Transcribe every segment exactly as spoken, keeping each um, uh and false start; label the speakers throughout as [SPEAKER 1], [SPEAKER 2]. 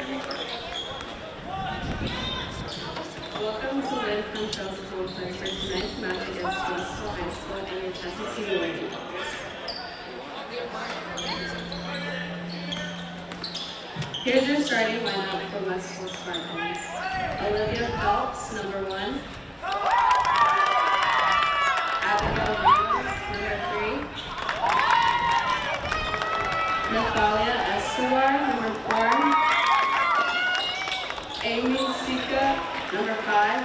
[SPEAKER 1] Welcome to Live from Chelsea's home play for tonight's match against Chestatee High School and your Chestatee War Eagles. Here's your starting lineup for Westville Spartans. Olivia Phelps, number one. Abigail Rios, number three. Natalia Escobar, number four. Amy Sika, number five.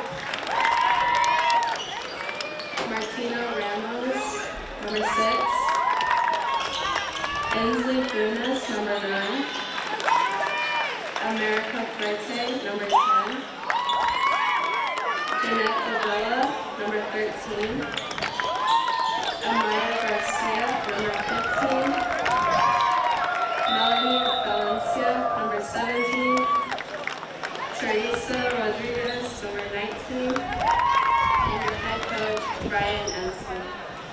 [SPEAKER 1] Martina Ramos, number six. Inslee Funes, number nine. America Fuerte, number ten. Jeanette Davila, number thirteen. Amaya Garcia, number fifteen. Melanie Valencia, number seventeen. Teresa Rodriguez, number nineteen. And your head coach, Brian Ensign.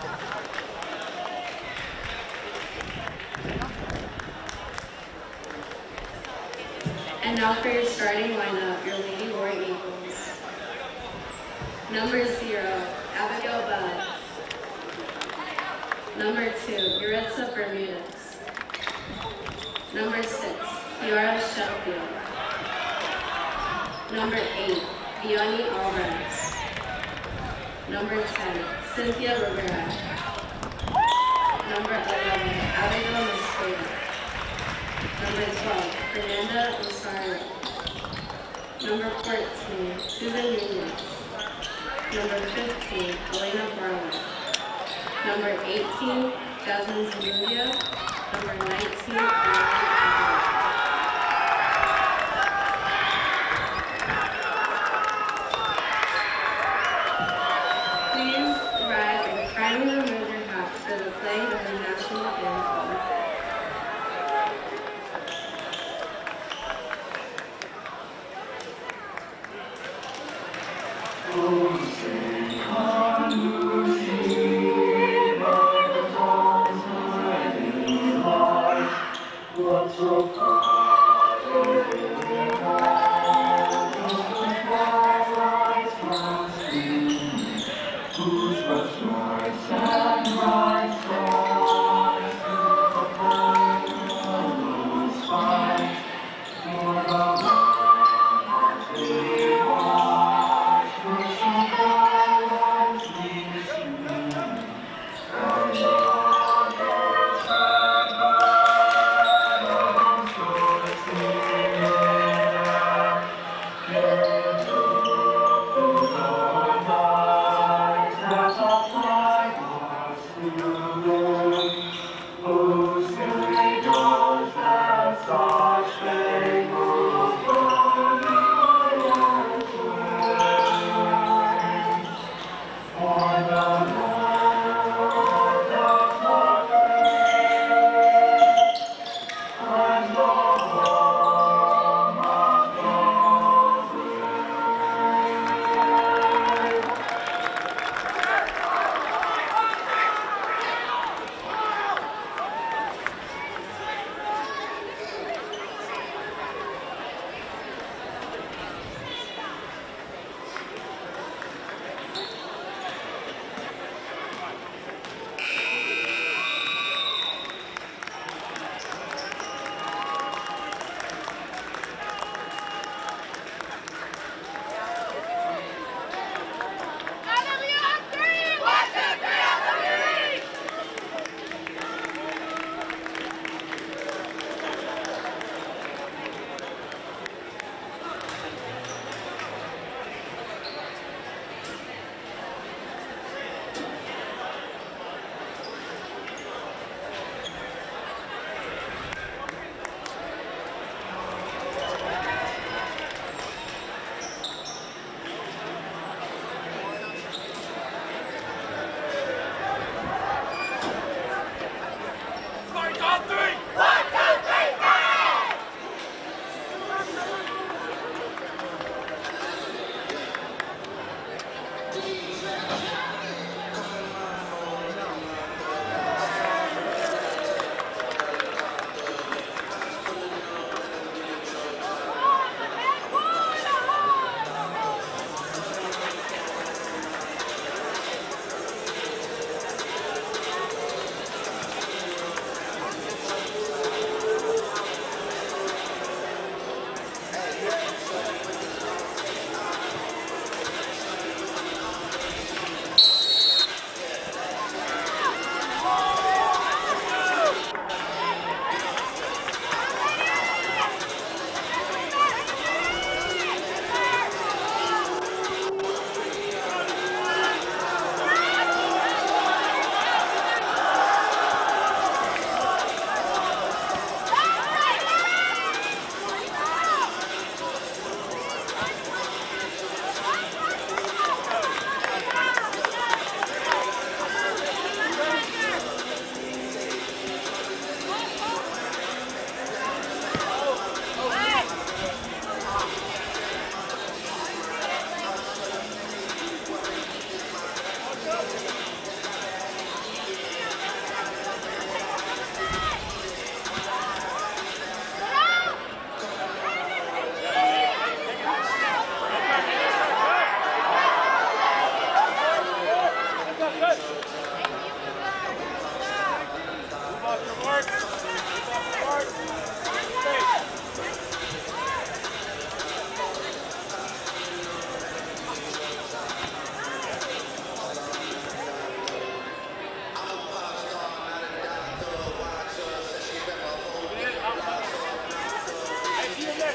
[SPEAKER 1] And now for your starting lineup, your Lady War Eagles. Number zero, Abigail Bell. Number two, Yuritsa Bermudez. Number six, Kiara Sheffield. Number eight, Vianney Alvarez. Number ten, Cynthia Rivera. Number eleven, Abigail Mosqueda. Number twelve, Fernanda Rosario. Number fourteen, Susan Nunez. Number fifteen, Elena Barlow. Number eighteen, Jasmine Zamudia. Number nineteen, Emily Please rise and kindly remove your hats for the playing of the national anthem.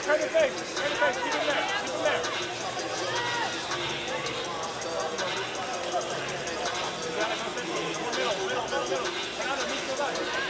[SPEAKER 2] Turn the face. Turn the face. Keep him there. Keep him there. More middle, middle, middle, middle. Turn out and move to the left.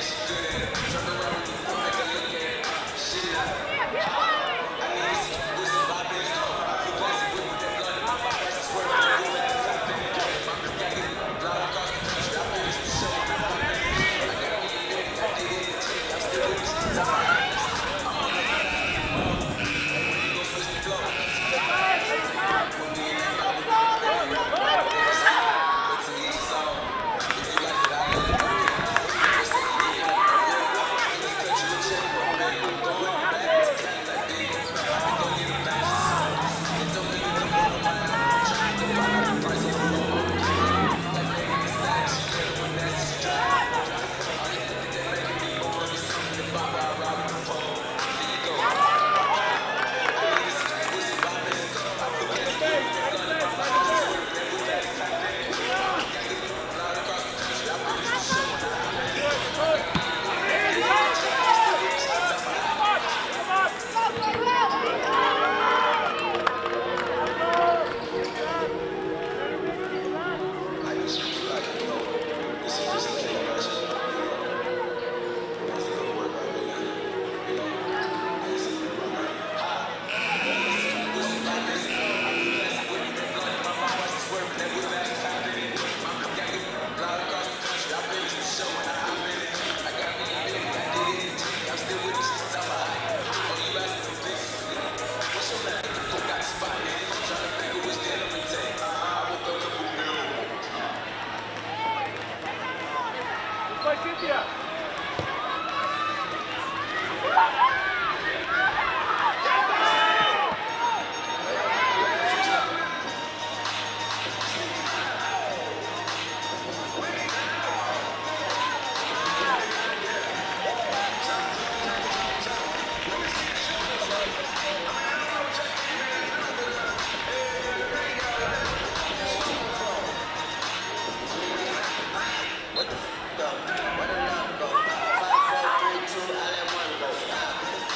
[SPEAKER 3] What the f*** go? Where the love go? Five, four, three, two, I let one go.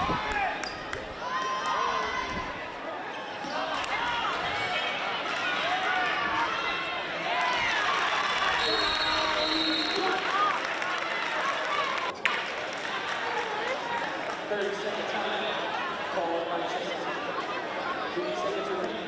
[SPEAKER 3] thirty second time called on Chestatee. thirty seconds remaining.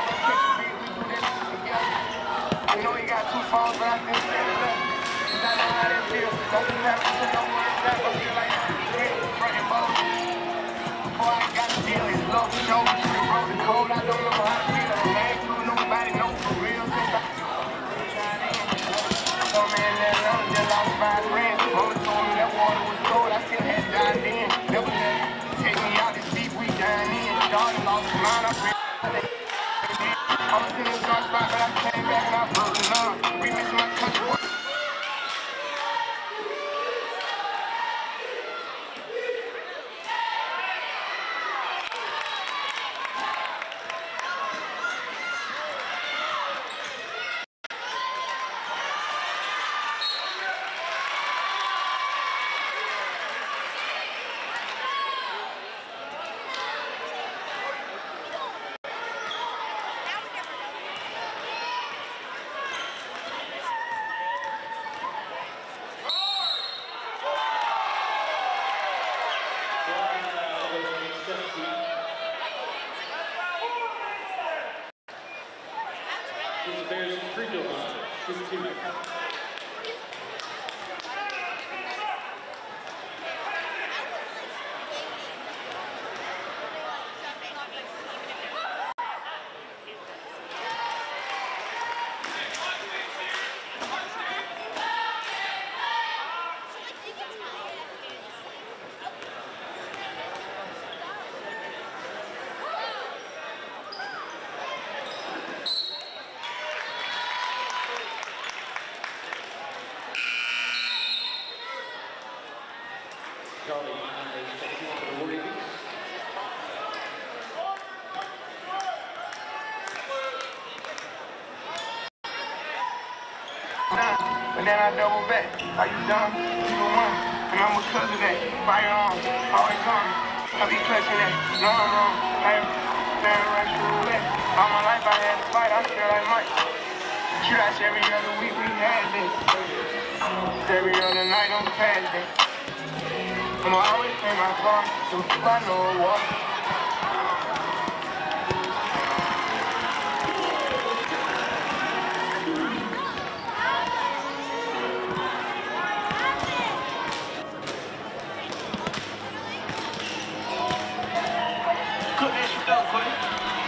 [SPEAKER 2] You know you got two phones, but I think
[SPEAKER 4] how that feel. Don't you have to put no words back, I feel like I'm real. Running both. Before I got the deal, it's low show. The road is cold, I don't know how to feel. I ain't to nobody, no for real. Since I told me in that love, just lost five friends. Mama told me that water was cold, I still had dived in. Never let it take me out this deep, we dying in. Daughter lost her mind, I pray. I was in a dark spot, but I came back and I broke the love. Remix my country.
[SPEAKER 3] Bears free throw line. This is two. Charlie, Chestatee for the Warriors.
[SPEAKER 4] But then I double back. Are you dumb? You the one. And I'm because of that. Fire on. Always on. I be clutching that. No, I'm wrong. I am standing right through that. All my life I had to fight. I feel like Mike. Shoot us every other week. We had this. Every other night on the past day. I'ma always pay my car. So I know a walk. Cook that shit up, buddy.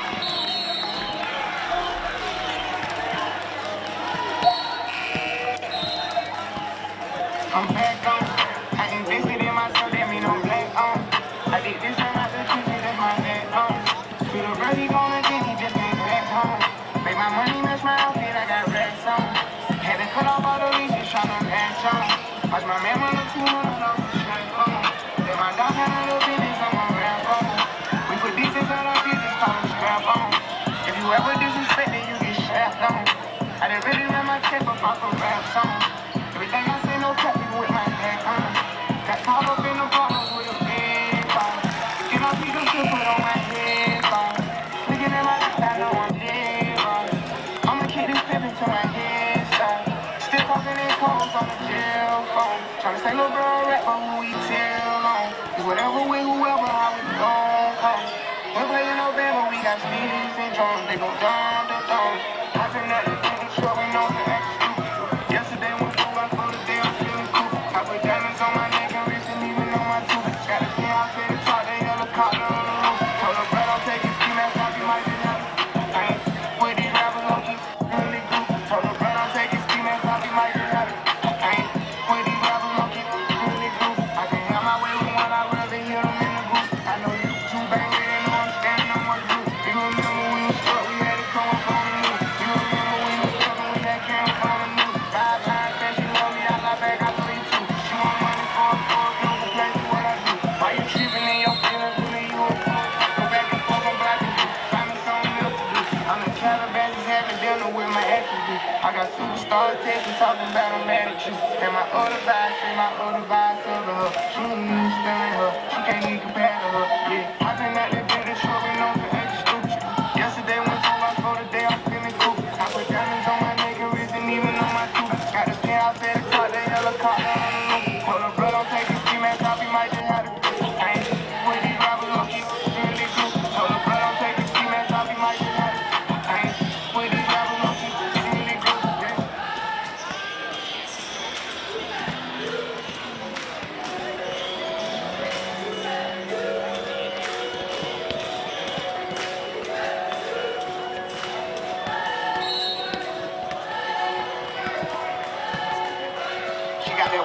[SPEAKER 4] I'm back on. I invested in myself, that mean I'm black on. I did this time out the kitchen, that's my back on. To the brother, he gonna get he just came back home. Make my money match my outfit, I got racks on. Had to cut off all the leases, tryna match on. Watch my man run up two hundred off the straight phone. Let my dog handle the business, I'm on rap on. We put defense on our business, call them strap on. If you ever disrespect, then you get strapped on. I done really ran my check up off a rap song. Everything I say, no cut, even with my back on. Got caught up in the bottles with a big ball. Get off you to put on my head phone. Looking at my lips, I know I'm dead wrong. I'ma keep this pippin' to my head side. Still talking in calls on the jail phone. Tryna say little bro rap on who we tell on. Cause whatever with whoever, how we gon' come. We're playing no band, but we got speeds and drums. They go dum dum dum. I think that the thing is sure we know the extra. Yesterday went four by four, today I'm feeling cool. I put diamonds on my neck and wrist and even on my tooth. Got a pen out to the top, they helicopter on the roof. Told her brother I'm taking ski mask off, you might just have it. I ain't with these rappers, low key, really good. Told her brother I'm taking ski mask off, you might just have it. I ain't with these rappers, low key, really good. I can have my way with one, I'd rather hear them in the group. I know you two bang, they didn't know I'm standing on one group. You remember we was stuck, we had to come up on the news. You remember we was struggling with that camera on the news. Five times said she love me, I got back, I believe too. She want money for a for a close the place what I do. Why you tripping in your feelings, really you a fool? Go back and forth, I'm blocking you. Find me something else to do. I'm in Calabash, just having dinner with my exes. I got superstars texting, talking about I'm mad at you. And my other vibe, say my other vibe, tell her. She ain't even staring her, she can't even compare to her. Yeah, I been at that bitch, showing on the extra stupid. Yesterday went four by four, today I'm feeling cool. I put diamonds on my neck and wrist and even on my tooth. Got the pen out at the top, they helicopter on the roof. Told her brother I'm taking ski mask off, he might just have it. I ain't with these rappers, low key, really good. Told her brother I'm taking ski mask off, he might just have it. I ain't with these rappers, low key, really good. Yeah.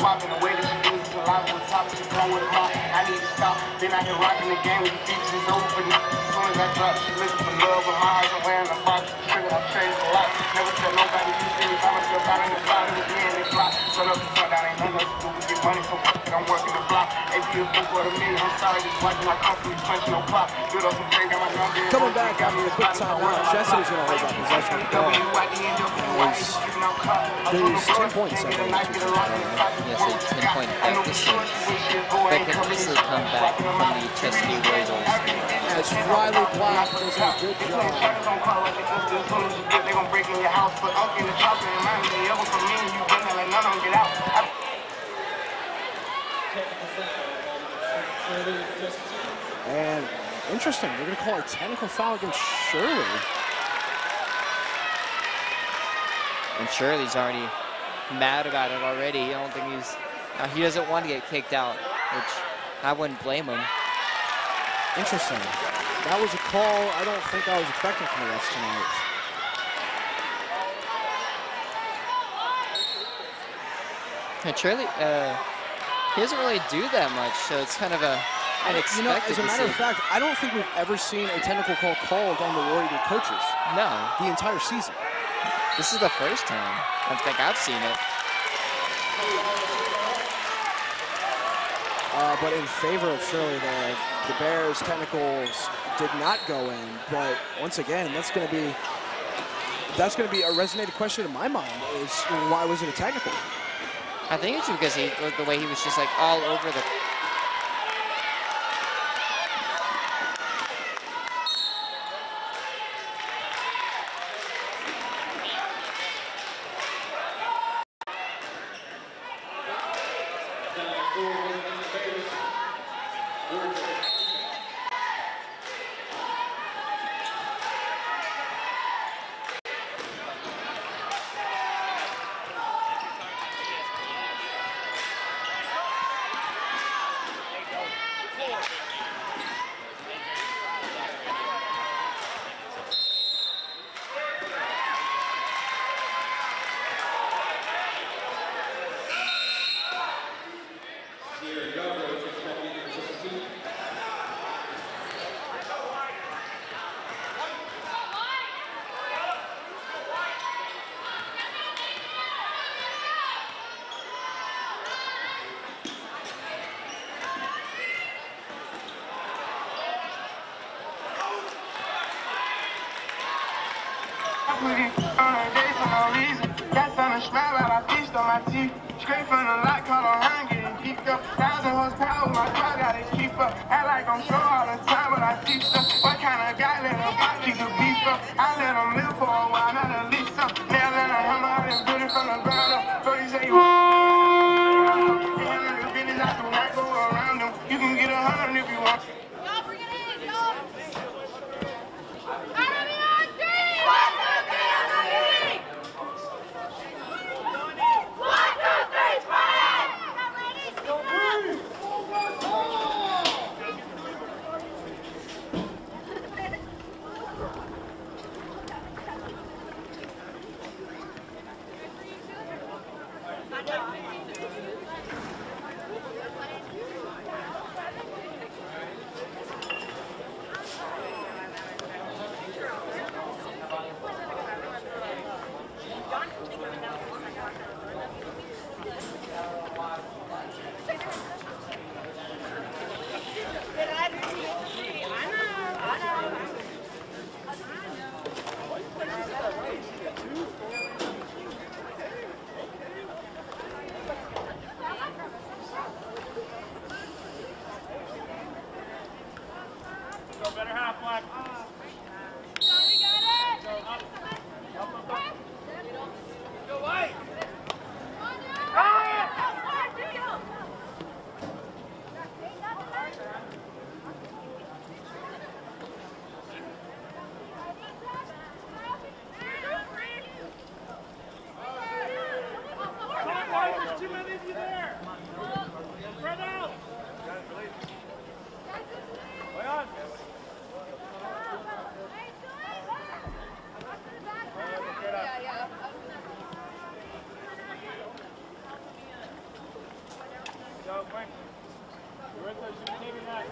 [SPEAKER 4] popping the way that she do it. A lot of the top, she's going with a mop. I need to stop. Then I can rock in the game with the features is over for me. As soon as I drop, she looking for love. With my eyes, I'm wearing a box. Trigger, I changed a lot. Never tell nobody you see me by myself out in the bottom of the end. They fly. Shut up and shut down. Ain't nothing else to do. We get money, so fuck it. I'm working the block. A P is book for the million. I'm sorry, just watching my company punch no pop. Good up and pray, got my number.
[SPEAKER 5] Coming back after a quick timeout, Chestatee's going to hold that possession of the ball. There's ten points.
[SPEAKER 6] Yes, a ten-point deficit. But can easily come back from the Chestatee Royals.
[SPEAKER 5] As Riley Black does a good job.
[SPEAKER 4] They're gonna break in your house, but I'm in the top and remind me ever from me. You better let none of them get out.
[SPEAKER 5] And interesting, they're going to call a technical foul against Shirley.
[SPEAKER 6] And Shirley's already mad about it already. I don't think he's, uh, he doesn't want to get kicked out, which I wouldn't blame him.
[SPEAKER 5] Interesting. That was a call I don't think I was expecting from the refs tonight.
[SPEAKER 6] And Shirley, uh, he doesn't really do that much, so it's kind of a unexpected.
[SPEAKER 5] You know, as a matter of fact, I don't think we've ever seen a technical call called on the War Eagle coaches.
[SPEAKER 6] No.
[SPEAKER 5] The entire season.
[SPEAKER 6] This is the first time I think I've seen it.
[SPEAKER 5] Uh, but in favor of Shirley, the, the Bears technicals did not go in. But once again, that's going to be that's going to be a resonated question in my mind: is why was it a technical?
[SPEAKER 6] I think it's because he, the way he was just like all over the.
[SPEAKER 4] Straight from the lot, call on hand, getting geeked up. Thousand horsepower, my car gotta keep up. Act like I'm sure all the time, but I teach stuff. What kind of guy let him keep the beef up? I let him live for a while, not at least some. Now let him hammer out and build it from the ground up. So you say you handle the business, I do not go around them. You can get a hundred if you want.
[SPEAKER 2] Y'all bring it in, y'all. go, quick. You're right there, should be taking that.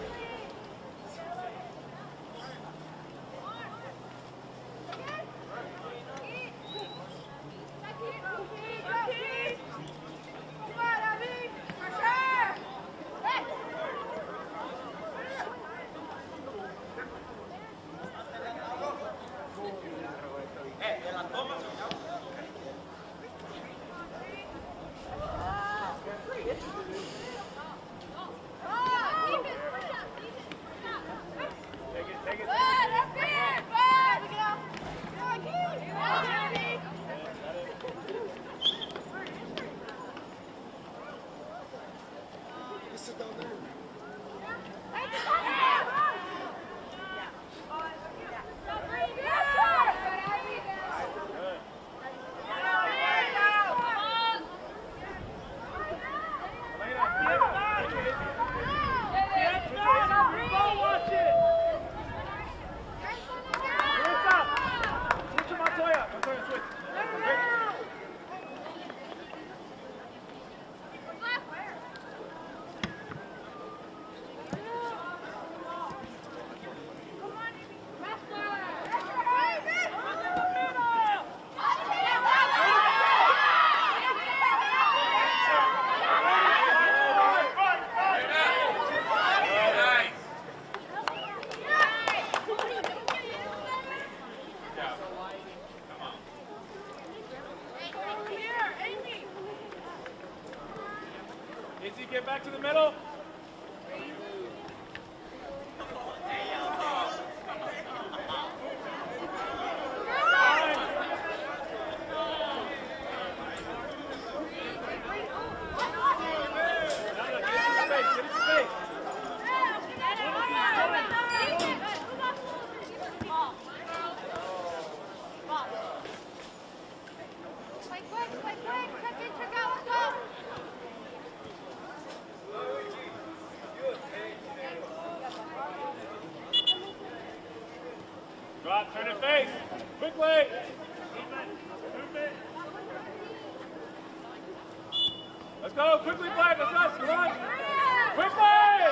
[SPEAKER 2] Izzy, get back to the middle. Drop, turn it face. Quickly. Let's go. Quickly, Black. Let's go. Come on. Quickly.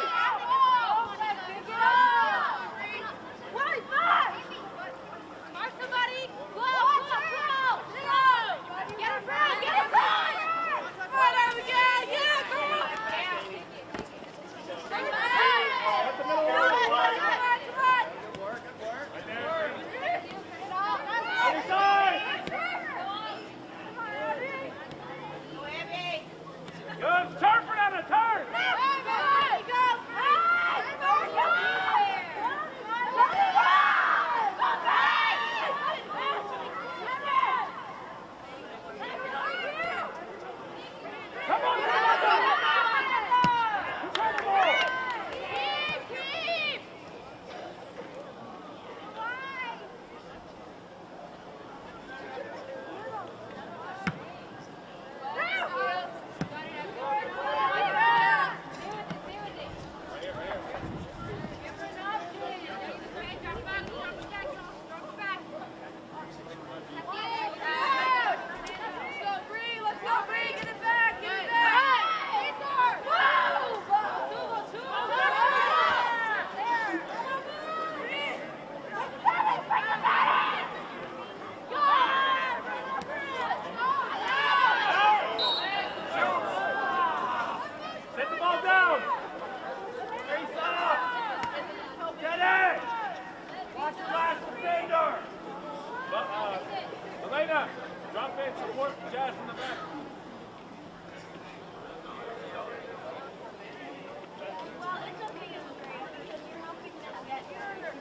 [SPEAKER 2] Good. Turn for them. Turn. Come on. Drop in, support Jazz in the back.
[SPEAKER 7] Well, it's okay, it's great, because you're helping them get your...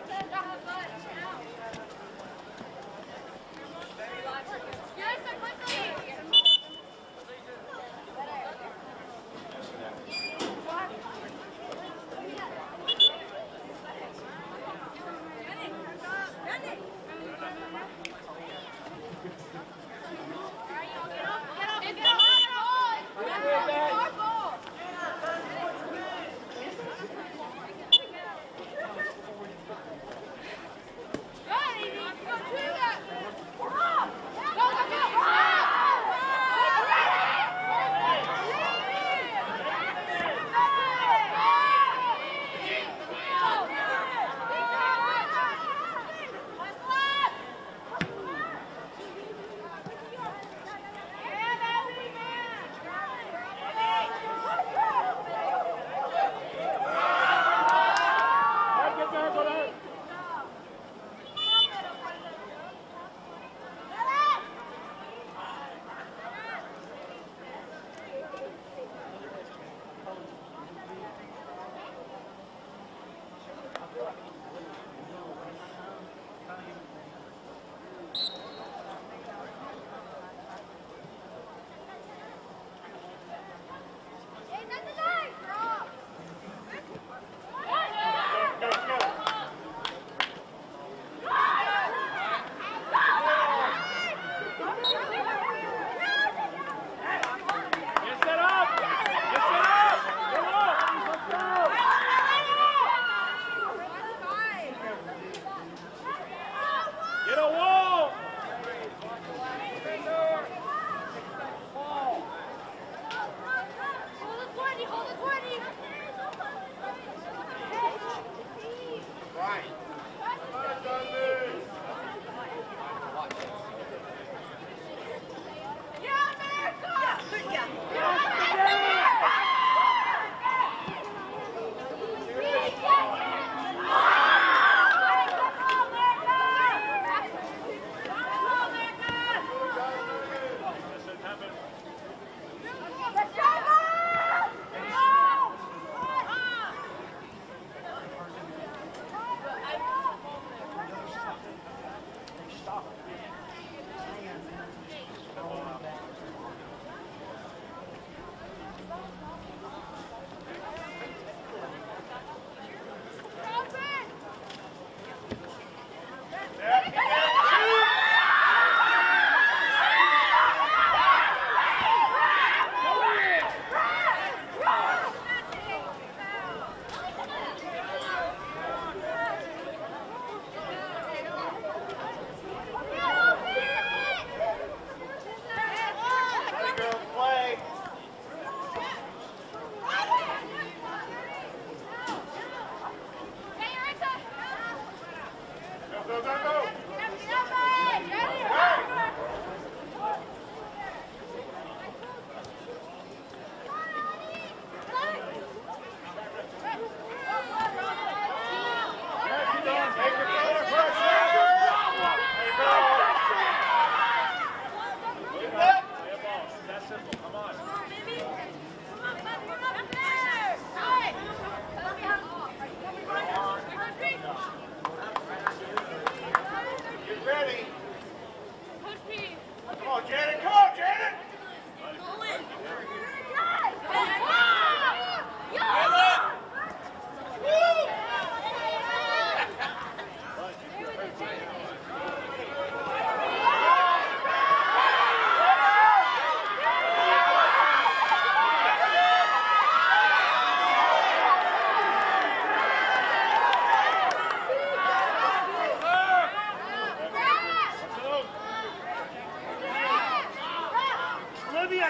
[SPEAKER 7] Yes, I put the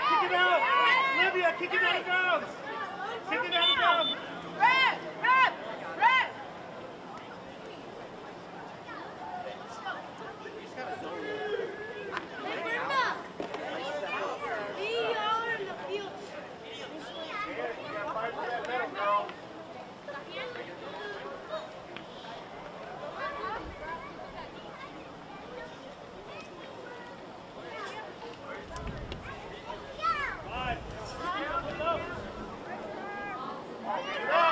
[SPEAKER 2] kick it out. Olivia, kick it out of bounds. Kick it out of bounds.
[SPEAKER 7] Red! Red! Red!
[SPEAKER 2] Five. Get up.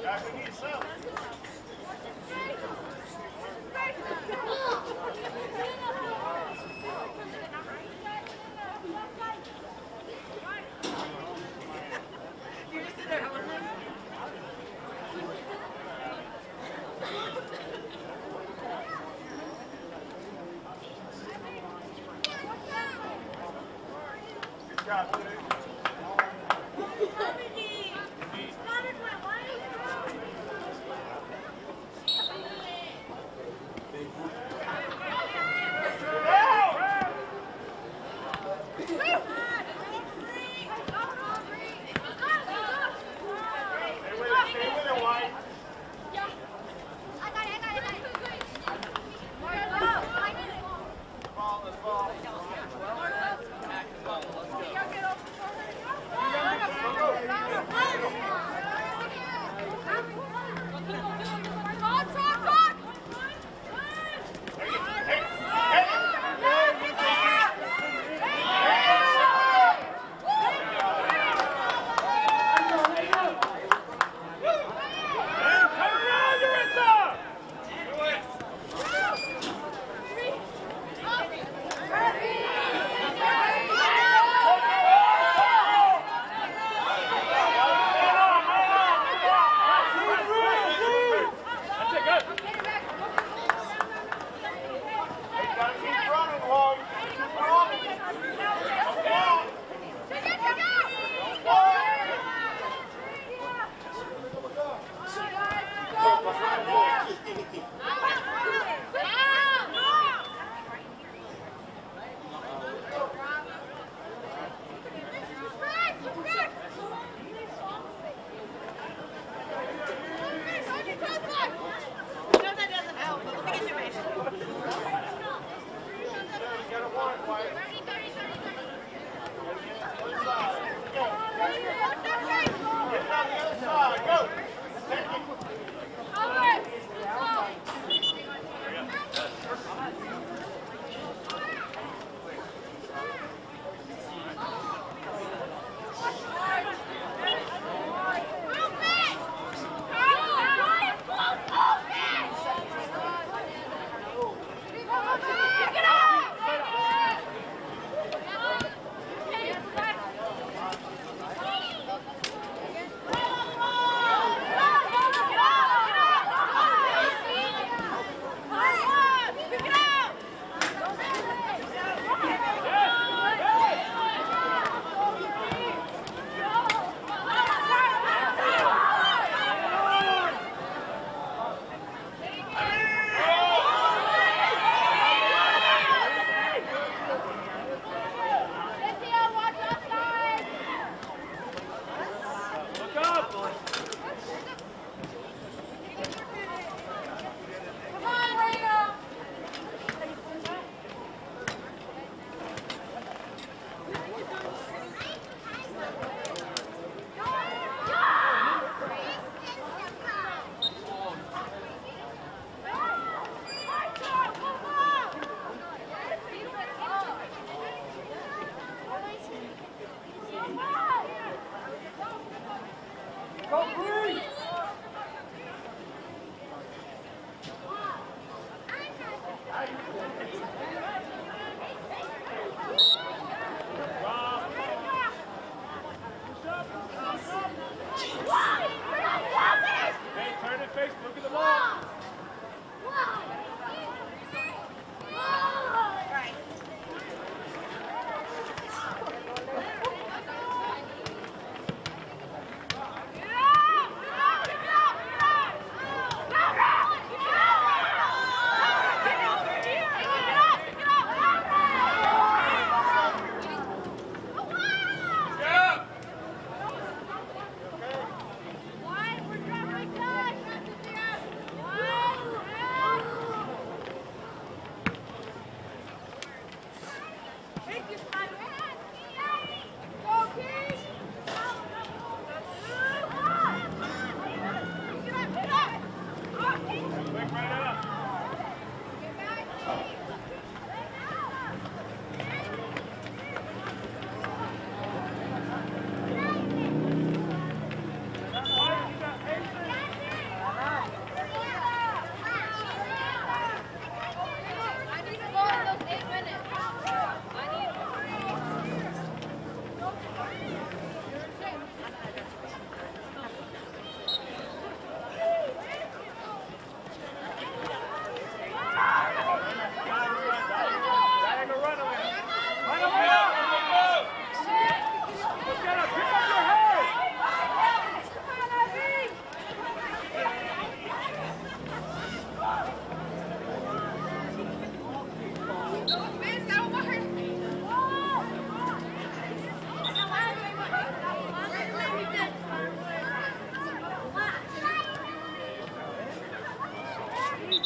[SPEAKER 7] Get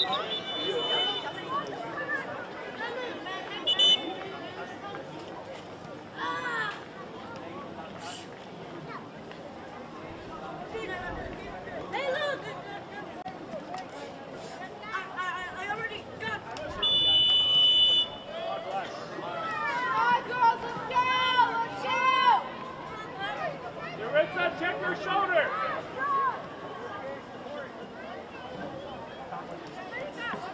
[SPEAKER 7] Hey, look! I, I, I already got. Alright, girls, let's go! Let's go!
[SPEAKER 2] You're inside, check your shoulder.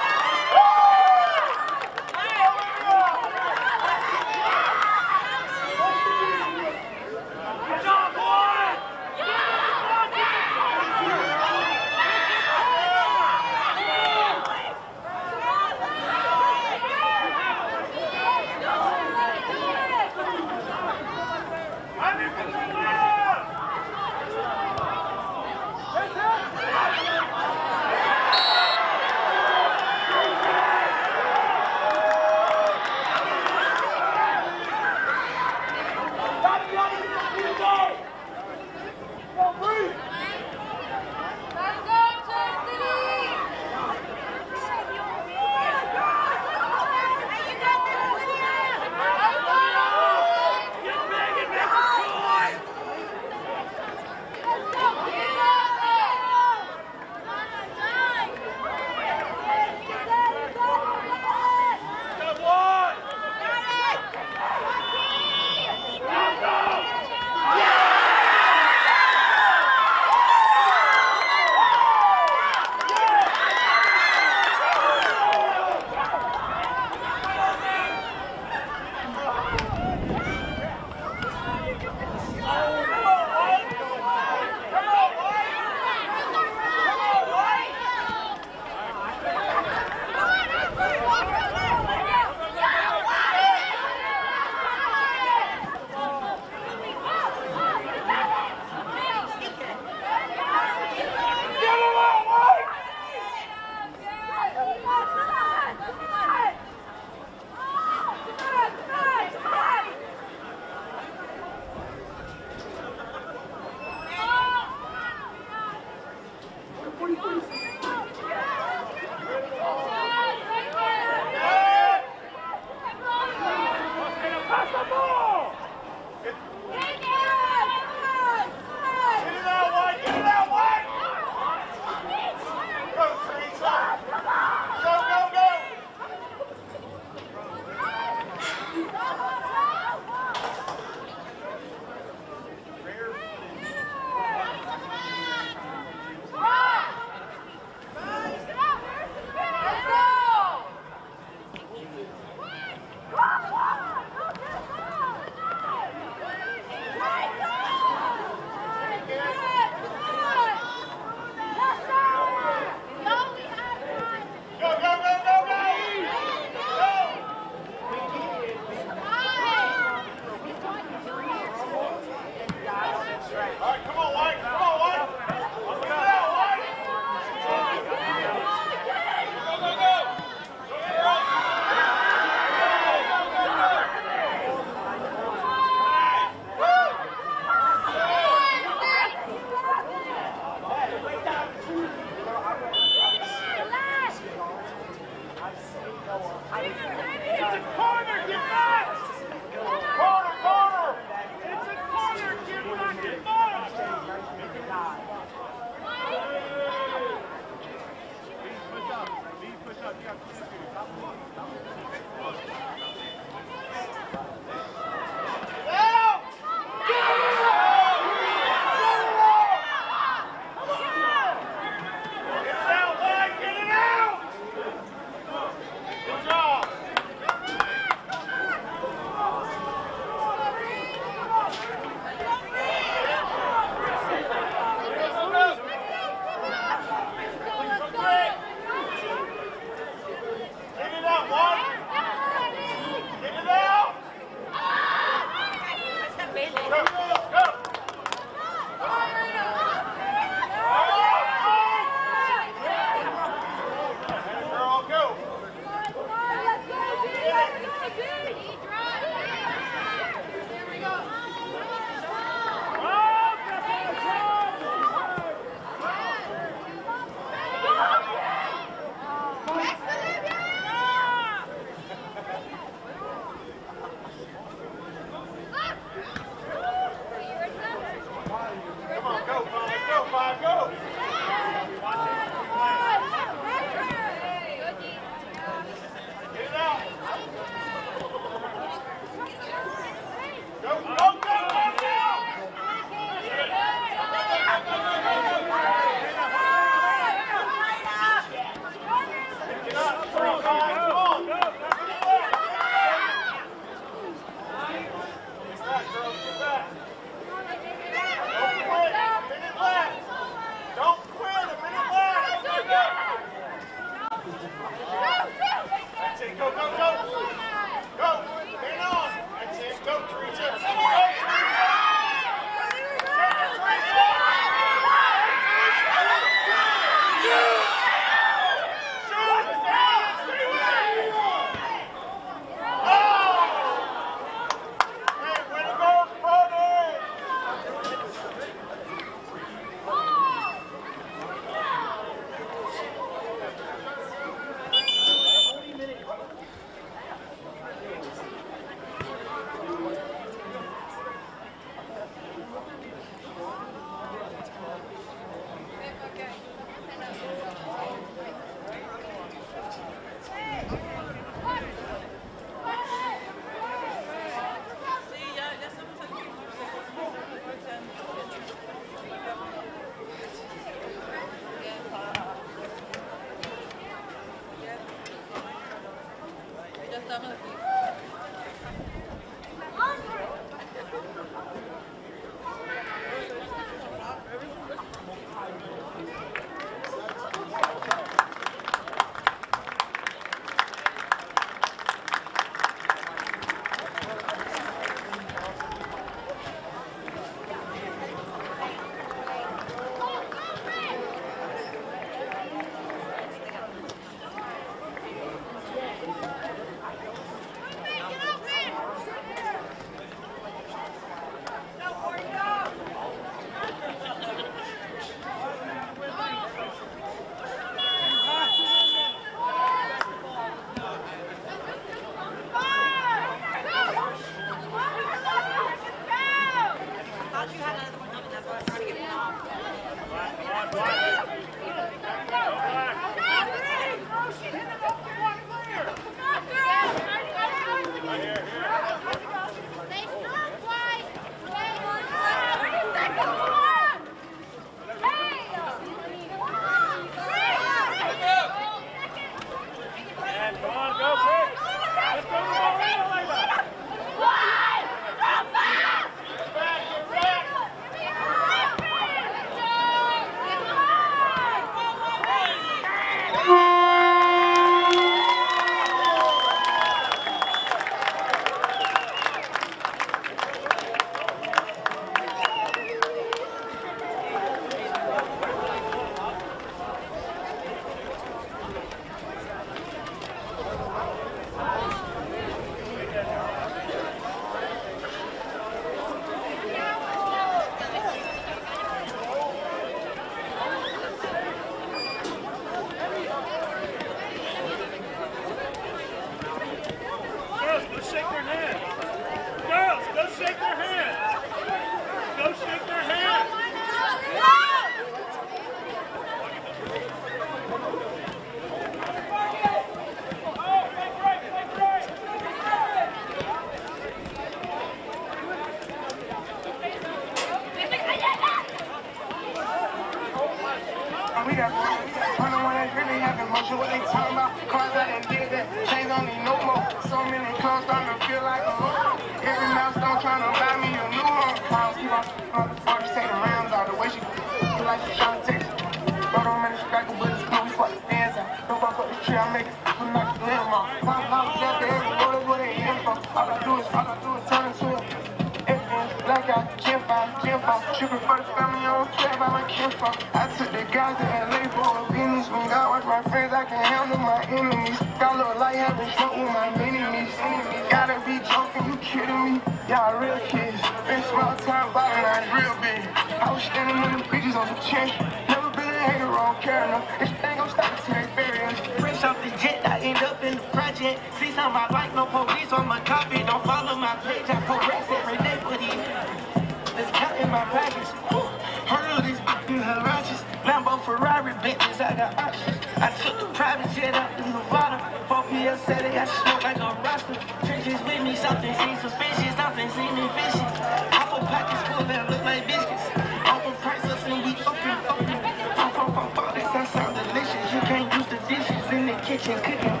[SPEAKER 4] what they talking about. Cars I done did that, chains don't need no more. So many clothes starting to feel like a home. Every milestone trying to buy me a new home. I don't keep my motherfuckers take the rounds out the way she feel like she trying to take it. But I'm in the cracker, but it's cool, we fuck the fans out. Don't fuck up the tree, I make it, I'm not the limb off. My mouth is out there, every morning, what they in for. All I do is, all I do is turn into it. Blackout, can't find, can't find. Tripping for the family, I don't care about my kinfolk. I took the guys to L A for a business. When God watch my friends, I can handle my enemies. Got a little light, having fun with my enemies. Gotta be joking, you kidding me? Y'all real kids. Been small time ballin', I real big. I was standing in the beaches on the chin. Never been a hater, I don't care enough. This thing gon' stop until they bury us. Fresh off the jet, I end up in the project. See something I like, no police on my copy. Don't follow my page, I progress every day for these. It's count in my pockets. Heard of this you have righteous. Lambo, Ferrari, Bentleys, I got options. I took the private jet out to Nevada. four P M Saturday, I smoke like a roster. Trenches with me, something seems suspicious, something seems fishy. Apple pockets full that look like biscuits. Open prices and we open, open. Pump, pump, pump, pump, this that sound delicious. You can't use the dishes in the kitchen cooking.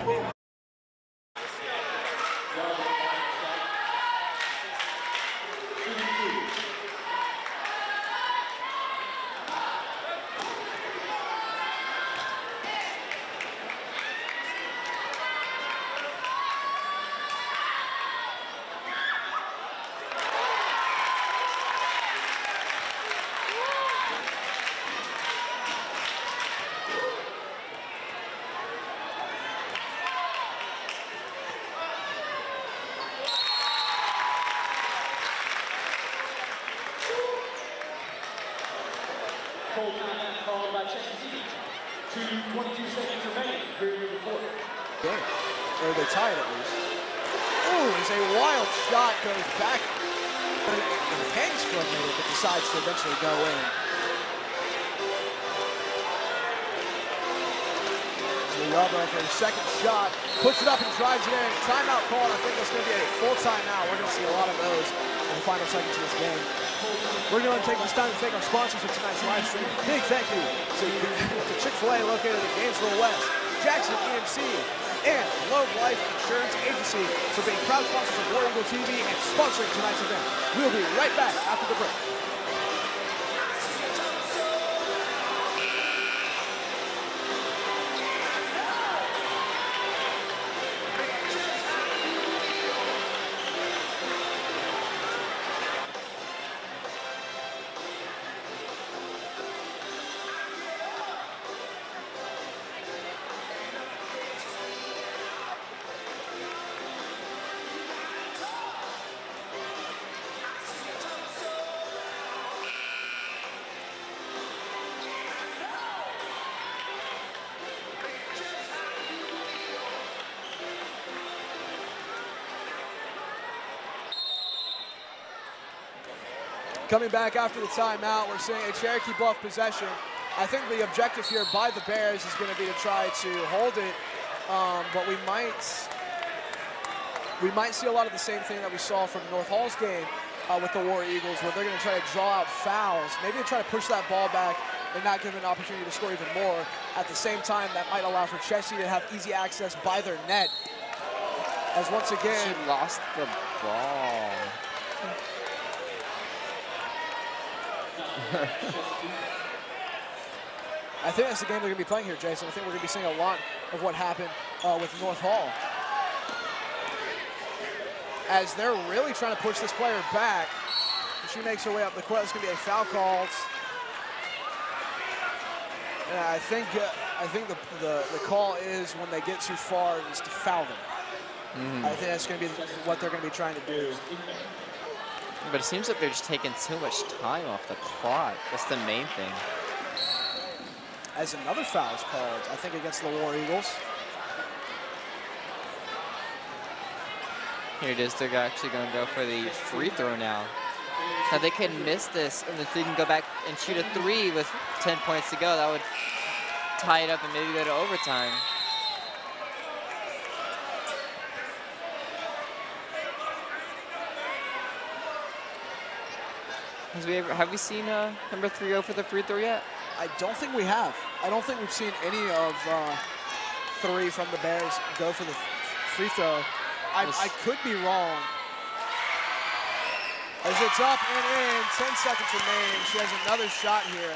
[SPEAKER 3] Full timeout called by Chestatee. two twenty-two seconds remaining. Period number four.
[SPEAKER 5] Game. Or they tie it at least. Ooh, there's a wild shot, goes back and hangs for a minute, but decides to eventually go in. Zalaba for the second shot, puts it up and drives it in. Timeout call, I think that's going to be a full timeout. We're going to see a lot of those in the final seconds of this game. We're going to take this time to thank our sponsors of tonight's live stream. Big thank you to, to Chick-fil-A located in Gainesville West, Jackson E M C, and Globe Life Insurance Agency for being proud sponsors of War Eagle T V and sponsoring tonight's event. We'll be right back after the break. Coming back after the timeout, we're seeing a Cherokee Bluff possession. I think the objective here by the Bears is going to be to try to hold it, um, but we might we might see a lot of the same thing that we saw from North Hall's game uh, with the War Eagles, where they're going to try to draw out fouls. Maybe they try to push that ball back and not give an opportunity to score even more. At the same time, that might allow for Chestatee to have easy access by their net. As once again,
[SPEAKER 6] She lost the ball.
[SPEAKER 5] I think that's the game they're going to be playing here, Jason. I think we're going to be seeing a lot of what happened uh, with North Hall. As they're really trying to push this player back. She makes her way up the court. It's going to be a foul called. And I think uh, I think the, the, the call is when they get too far is to foul them. Mm-hmm. I think that's going to be what they're going to be trying to do.
[SPEAKER 6] But it seems like they're just taking too much time off the clock. That's the main thing.
[SPEAKER 5] As another foul is called, I think, against the War Eagles.
[SPEAKER 6] Here it is. They're actually going to go for the free throw now. Now they can miss this, and if they can go back and shoot a three with ten points to go, that would tie it up and maybe go to overtime. Has we ever, have we seen uh, number three go for the free throw yet?
[SPEAKER 5] I don't think we have. I don't think we've seen any of uh, three from the Bears go for the free throw. I, I could be wrong. As it's up and in, ten seconds remaining. She has another shot here.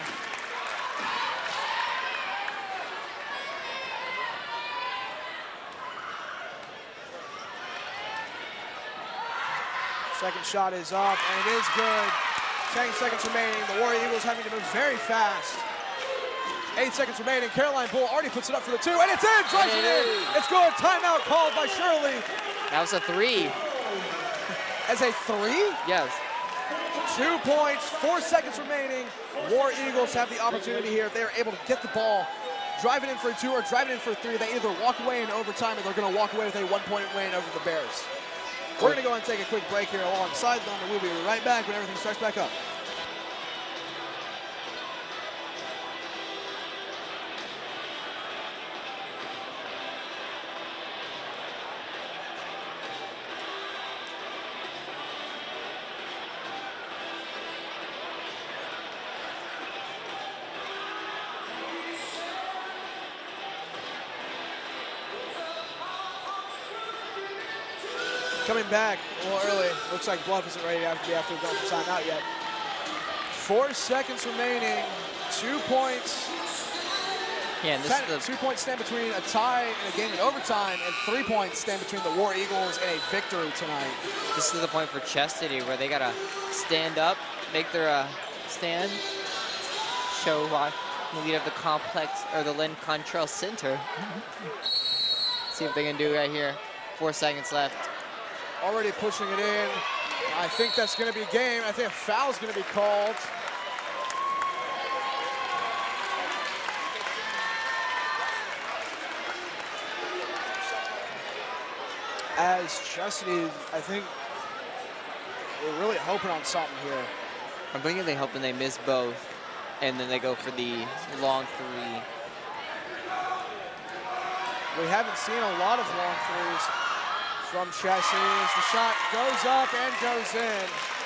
[SPEAKER 5] Second shot is up, and it is good. ten seconds remaining. The War Eagles having to move very fast. Eight seconds remaining. Caroline Bull already puts it up for the two, and it's in! Drives it in! It's good. Timeout called by Shirley.
[SPEAKER 6] That was a three.
[SPEAKER 5] As a three?
[SPEAKER 6] Yes.
[SPEAKER 5] Two points, four seconds remaining. War Eagles have the opportunity here. If they are able to get the ball, drive it in for a two or drive it in for a three, they either walk away in overtime or they're going to walk away with a one-point win over the Bears. We're going to go and take a quick break here alongside them, and we'll be right back when everything starts back up. Coming back a little early. Looks like Bluff isn't ready to be after going for timeout yet. Four seconds remaining. Two points.
[SPEAKER 6] Yeah, and this
[SPEAKER 5] Ten,
[SPEAKER 6] is the
[SPEAKER 5] two points stand between a tie and a game in overtime, and three points stand between the War Eagles and a victory tonight.
[SPEAKER 6] this is the point for Chestatee where they gotta stand up, make their uh, stand, show why the leader of the complex or the Lynn Contrell Center. See if they can do it right here. Four seconds left.
[SPEAKER 5] Already pushing it in. I think that's going to be game. I think a foul's going to be called. As Chestatee, I think we're really hoping on something here.
[SPEAKER 6] I'm thinking they hope and they miss both, and then they go for the long three.
[SPEAKER 5] We haven't seen a lot of long threes from Chestatee as the shot goes up and goes in.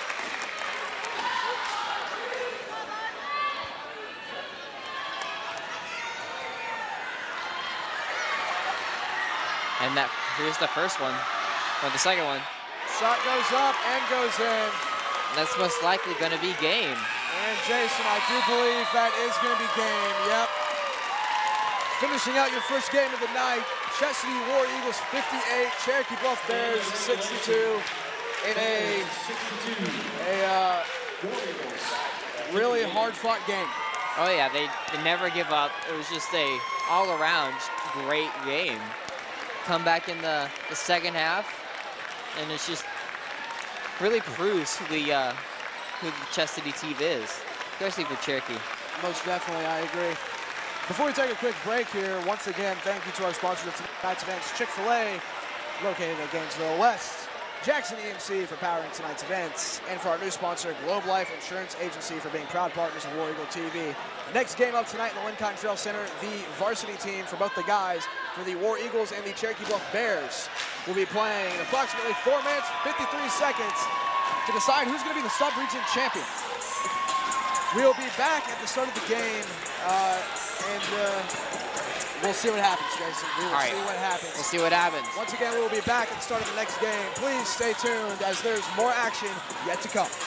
[SPEAKER 6] And that here's the first one, or the second one.
[SPEAKER 5] Shot goes up and goes in.
[SPEAKER 6] That's most likely going to be game.
[SPEAKER 5] And Jason, I do believe that is going to be game. Yep. Finishing out your first game of the night, Chestatee War Eagles fifty-eight, Cherokee Bluff Bears sixty-two in a, a uh, really hard-fought game.
[SPEAKER 6] Oh yeah, they, they never give up. It was just a all-around great game. Come back in the, the second half, and it's just really proves who the uh, who the Chestatee team is, especially for Cherokee.
[SPEAKER 5] Most definitely, I agree. Before we take a quick break here, once again, thank you to our sponsors of tonight's events, Chick-fil-A, located in Gainesville West, Jackson E M C for powering tonight's events, and for our new sponsor, Globe Life Insurance Agency, for being proud partners of War Eagle T V. Next game up tonight in the Lynn Contrell Center, the varsity team for both the guys, for the War Eagles and the Cherokee Bluff Bears, will be playing in approximately four minutes, fifty-three seconds to decide who's going to be the sub-region champion. We'll be back at the start of the game, uh, and uh, we'll see what happens, Jason. We will
[SPEAKER 6] All right.
[SPEAKER 5] see what happens.
[SPEAKER 6] We'll see what happens.
[SPEAKER 5] Once again, we will be back at the start of the next game. Please stay tuned as there's more action yet to come.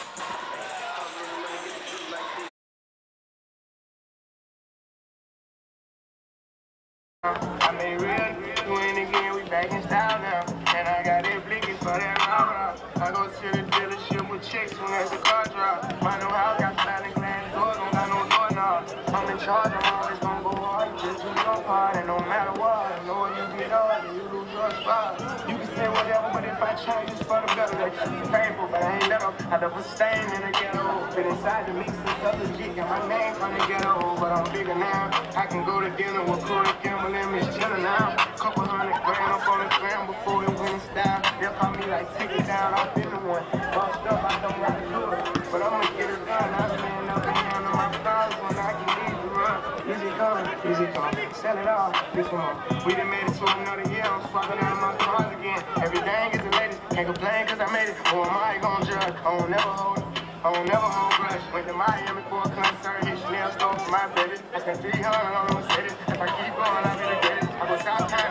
[SPEAKER 4] I made real, doing it again, we back in style now. And I got that blinking for that rah-rah. I go to the dealership with chicks when there's a car drop. My new house got sliding glass doors, don't got no door knobs. I'm in charge, I'm always gonna go hard, just do your part. And no matter what, I know you get hard and you lose your spot. You can say whatever, but if I change, it's for the better. That shit is painful, but I ain't never had a stain in the ghetto. Been inside the mix and stuff legit, got my name from the ghetto. But I'm bigger now, I can go to dinner with Corey Campbell and Miss Jenna now. Couple hundred grand up on the gram before it went in style. They'll call me like, take it down, I've been the one. Bossed up, I don't ride good, but I'ma get it done. I stand up and handle my problems when I can leave the run. Easy come, easy come, sell it all, this one. We done made it to another year, I'm swapping out of my cars again. Everything is the latest, can't complain cause I made it. Who am I gonna judge? I won't never hold it. I won't never hold grudge. Went to Miami for a concert, hit Chanel store for my baby. I spent three hundred on a Mercedes. If I keep going, I'll be the greatest. I go South Town.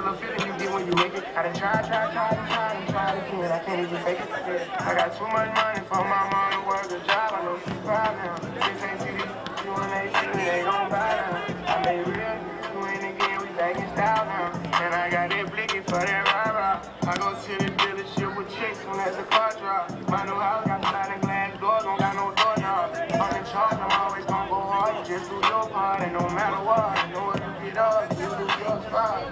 [SPEAKER 4] little feeling you get when you make it. I done try, try, try, try, and try again. I can't even fake it. I got too much money for my mom to work a job. I know she proud now. This ain't T V. You and they see me, they gon' buy now. I made real, you ain't again, we back in style now. And I got that blicky for that rah-rah. I go to the dealership with chicks when there's a car drop. My new house got sliding glass doors, don't got no door knob. I'm in charge, I'm always gonna go hard. You just do your part, and no matter what, I know if you get up, you do your spot.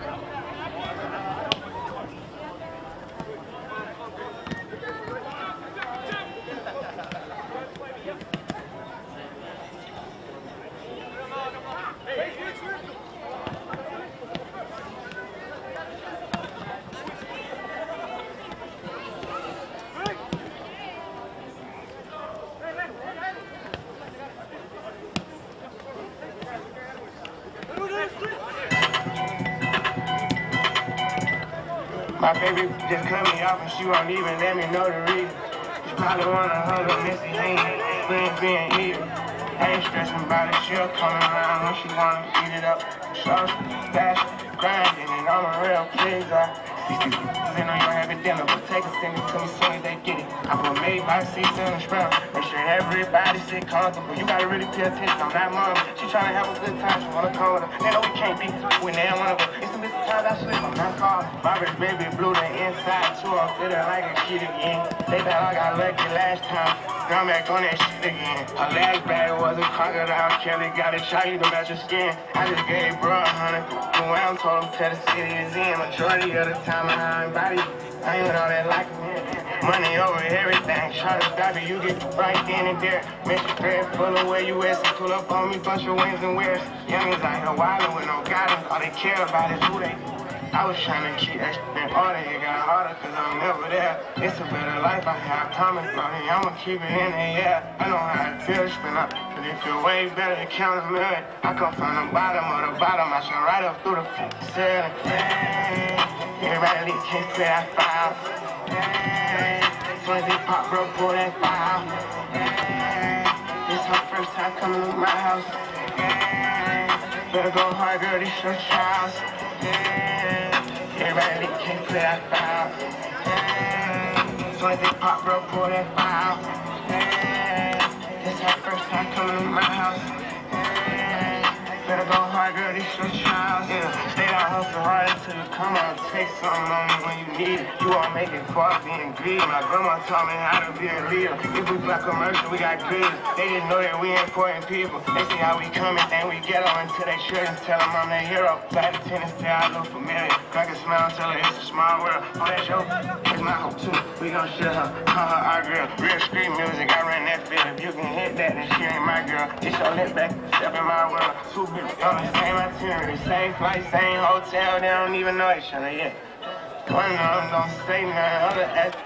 [SPEAKER 4] My baby just cut me off and she won't even let me know the reason. She probably wanna hug her Missy ain't being being evil. I ain't stressing about it, she'll come around when she wanna eat it up. Show, dash, grinding, and I'm a real pleaser. These they know you have a dinner, but take a send it to me soon as they get it. I put made by seats in the spell. Make sure everybody sit comfortable. You gotta really pay attention. I'm not mom. She tryna have a good time. She wanna come with her. They know we can't be when they don't wanna go. It's some little times I slip. I'm not falling. Bobby's baby blue the inside too. I'm feeling like a kid again. They thought I got lucky last time. Now I'm back on that shit again. Her last bag was a crocodile. Kelly got a shot you to match your skin. I just gave bro a hundred. Went around, told him tell the city is in. Majority of the time I body. I ain't all that like me. Money over everything. Try to stop it, you get right then and there. Mission thread full of where you at. So pull up on me, bunch of wings and wears. Youngins out here wildin' with no guidance. All they care about is who they. I was trying to keep that shit in order. It got harder cause I'm never there. It's a better life I have. I promise, buddy. I'ma keep it in the air. I know how it feels, spin up. But it feel way better than count a million. I come from the bottom of the bottom. I shine right up through the ceiling. Everybody can't play that file. Soon as they pop, bro, pull that file. This her first time coming to my house. Better go hard, girl, this your child. Everybody can't play that file. Soon as they pop, bro, pull that file. This her first time coming to my house. Better go hard, girl, this your child. Yeah, stay down, hustle hard until you come out. Take something on me when you need it. You won't make it far being greedy. My grandma taught me how to be a leader. If we fly commercial, we got good. They didn't know that we important people. They see how we come and think we get on until they shouldn't. Tell them I'm their hero. Flight attendants say I look familiar. Crack a smile, tell her it's a small world. Oh, that's your, it's my hope too. We gon' share her, call her our girl. Real street music, I ran that field. If you can hit that, then she ain't my girl. It's your lit back, step in my world. Two on the same itinerary, same flight, same hotel, they don't even know each other yet. One of them don't say nothing, other ass.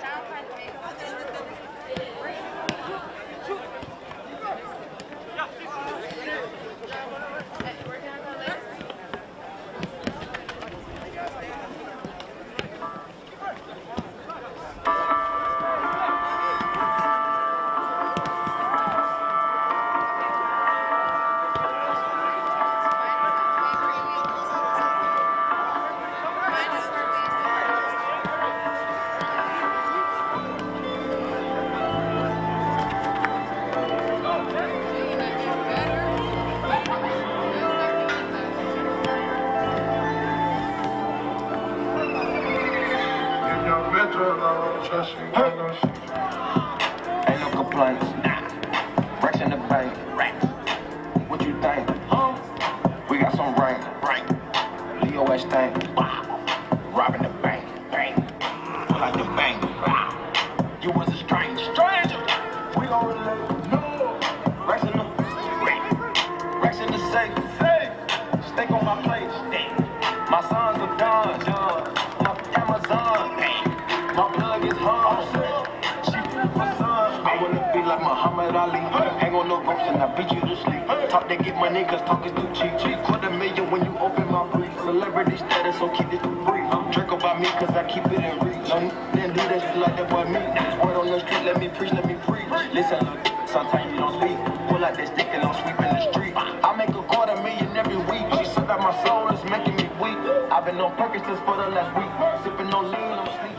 [SPEAKER 8] Ain't no complaints. Racks in the bank. Racks. What you think? Huh? We got some rain. Rain. Leo S thing. Robbing the bank. Bank. Pull out the bank. You was a stranger. Stranger. We gon' relate. No. Racks in the. Racks in the safe. Safe. Steak on my plate. Steak. My sons are done. Done. Amazon. My plug is hard. She feels my son. I wanna be like Muhammad Ali. Hang on no ropes and I beat you to sleep. Talk to get money cause talk is too cheap. Cheap quarter million when you open my brief. Celebrity status, so keep this brief. Drink about me cause I keep it in reach. Don't then do that shit like that boy me. Word on the street, let me preach, let me preach. Listen, look, sometimes you don't speak. Pull out that stick and I'm sweeping the street. I make a quarter million every week. She said that my soul is making me weak. I've been been on Percocets for the last week. Sipping on lean, I'm sleep.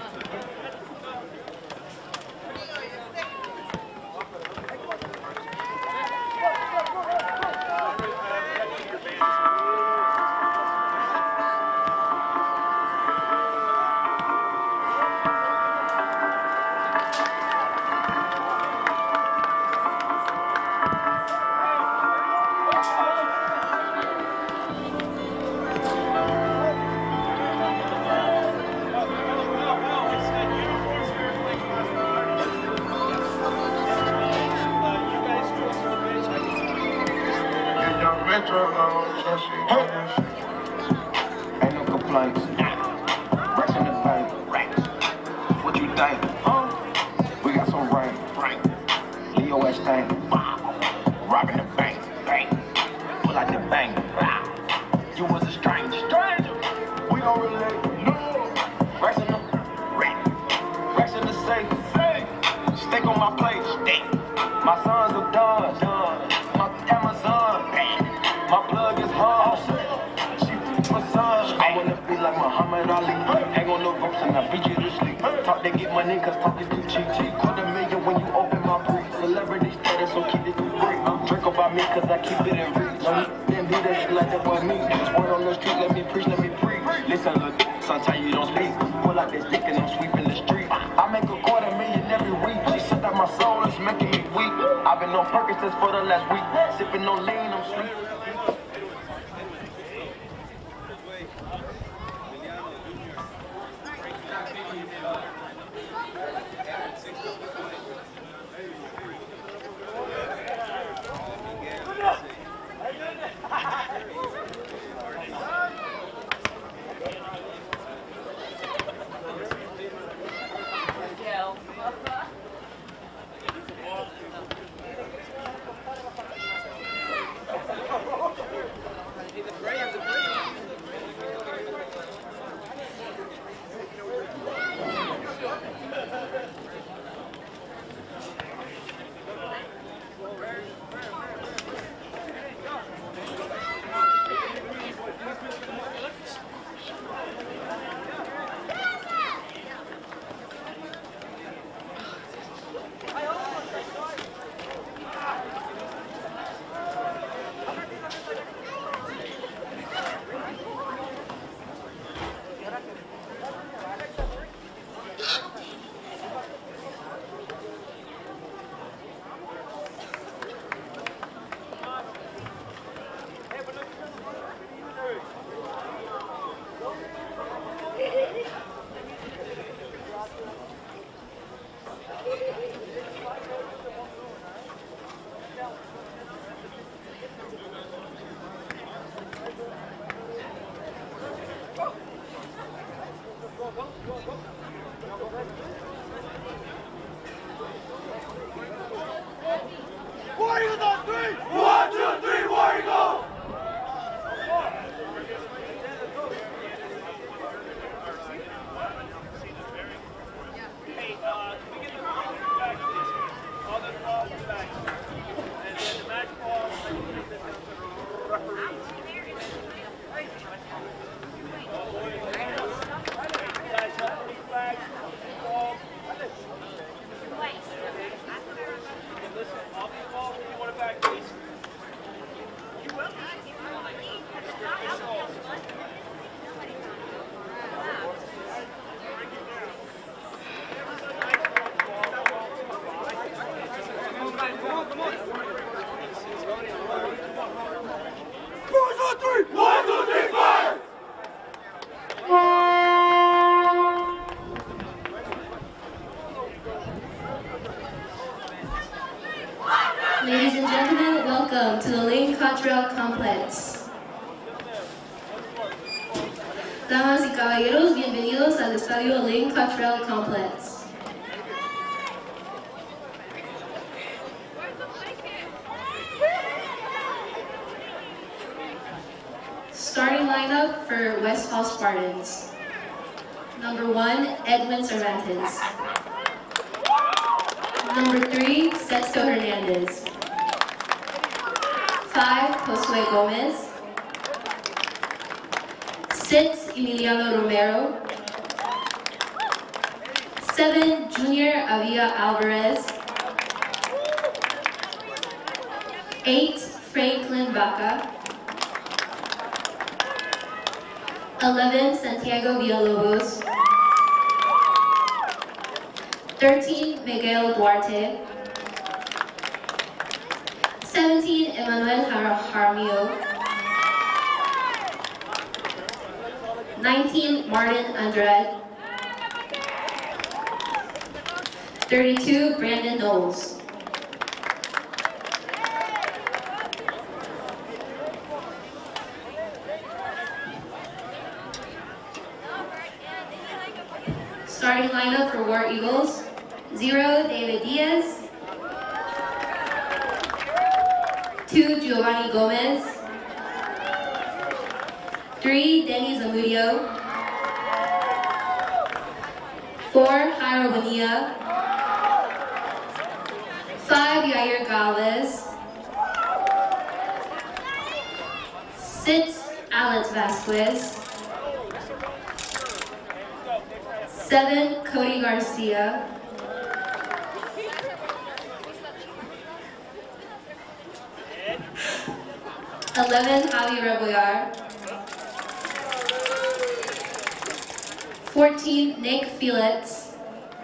[SPEAKER 8] Ain't no complaints. Racks in the bank. What you think? Huh? We got some rain. Leo S thing. Robbing the bank. Bang. Pull out the bank. You was a stranger. Stranger. We don't relate. No. Racks in the rack. Racks in the safe. Safe. Steak on my plate. Steak. My sons are done. Done. My Amazon. My plug is hard. She my son. I wanna be like Muhammad Ali. Hang on the ropes and I beat you to sleep. Talk they get money cause talk is too cheap. Quarter million when you open my brief. Celebrity status, so keep it too free. Drink about me cause I keep it in reach. Then do that shit like that boy me. Word on the street, let me preach, let me preach. Listen, look, sometimes you don't speak. Pull out this dick and I'm sweeping the street. I make a quarter million every week. She said that my soul is making me weak. I've been on Percocets for the last week. Sipping on lean, I'm sleep.
[SPEAKER 2] Warriors on three! One, two, three, Warrior, go! Hey, uh, can we get the back, please? All the balls back. And then the match ball, I can take this down to the referees. Guys, referee flags, balls. Listen, all these balls, if you want it back, please. You will. One, two, three, fire!
[SPEAKER 1] Ladies and gentlemen, welcome to the Lane Cottrell Complex. Damas y caballeros, bienvenidos al estadio Lane Cottrell Complex. Starting lineup for West Hall Spartans. Number one, Edwin Cervantes. Number three, Sexto Hernandez. Five, Josue Gomez. Six, Emiliano Romero. seven, Junior Avia Alvarez. eight, Franklin Baca. eleven, Santiago Villalobos. thirteen, Miguel Duarte. seventeen, Emmanuel Jaramillo. nineteen, Martin Andrade. thirty-two, Brandon Knowles. Starting lineup for War Eagles. Zero, David Diaz. Two, Giovanni Gomez. Three, Denny Zamudio. Four, Jairo Bonilla. Five, Yair Galvez. Six, Alex Vasquez. Seven, Cody Garcia. Eleven, Javi Rebollar. Fourteen, Nick Felix.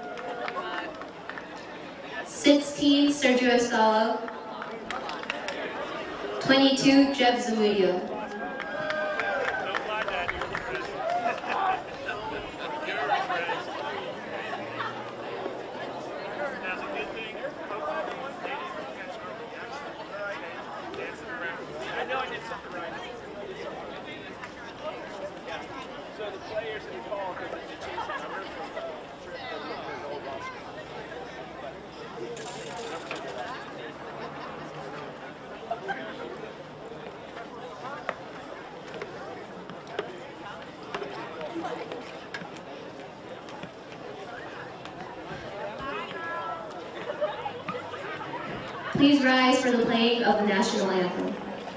[SPEAKER 1] Sixteen, Sergio Estalo. Twenty-two, Jeff Zamudio. Please rise for the playing of the national anthem.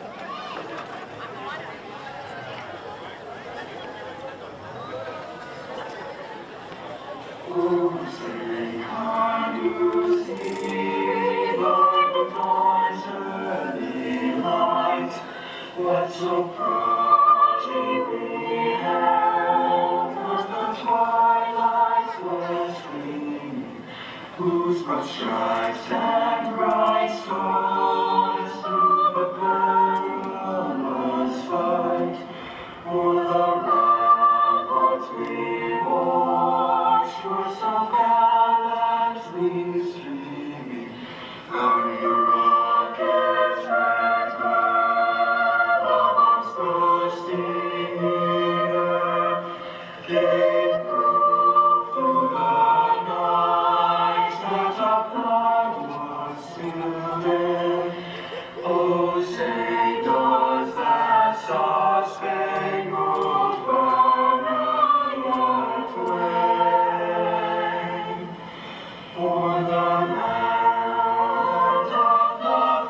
[SPEAKER 9] What so proudly we held was the twilight's west gleaming, whose broad stripes and bright stars through the perilous fight o'er the ramparts we watched were so gallantly streaming. From your rockets red glare, the bombs bursting in air, gave proof through the night that our pride was still there. Oh, say does that star-spangled banner yet wave o'er the land of the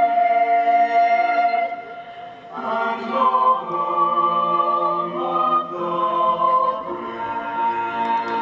[SPEAKER 9] free and the home of the brave?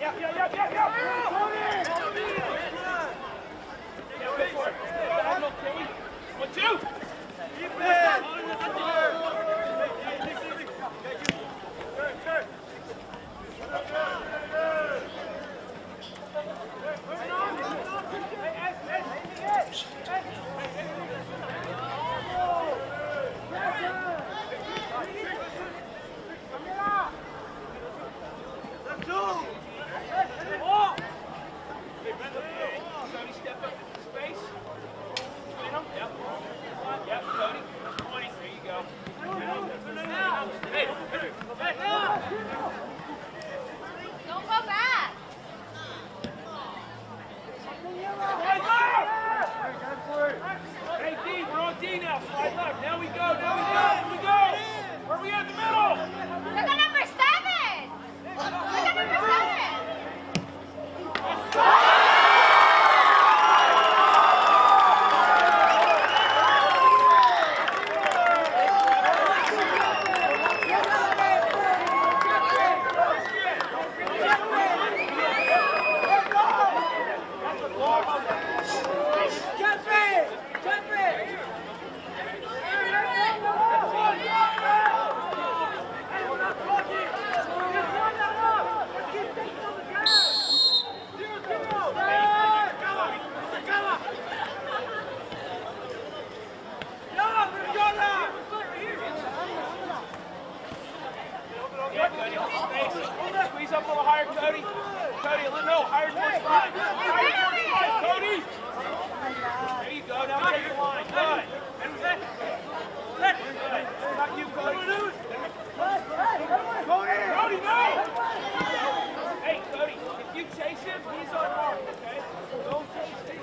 [SPEAKER 2] Yeah, yeah, yeah, yeah, yeah. Yeah, go for it. Diagonal, Kelly. One, two. Keep it. Turn, turn.
[SPEAKER 7] Don't go back.
[SPEAKER 2] Hey, D, we're on D now. Slide left. Now we go. Now we go. Here we go. Where are we at the middle?
[SPEAKER 7] Look at number seven. Look at number seven.
[SPEAKER 2] Squeeze up a little higher, Cody. Cody, a little no, higher towards five. Higher towards five, Cody. There you go. Now take your line. Good. Good. Not you, Cody. Cody, Cody, no. Hey, Cody, if you chase him, he's on mark, okay? Don't chase him.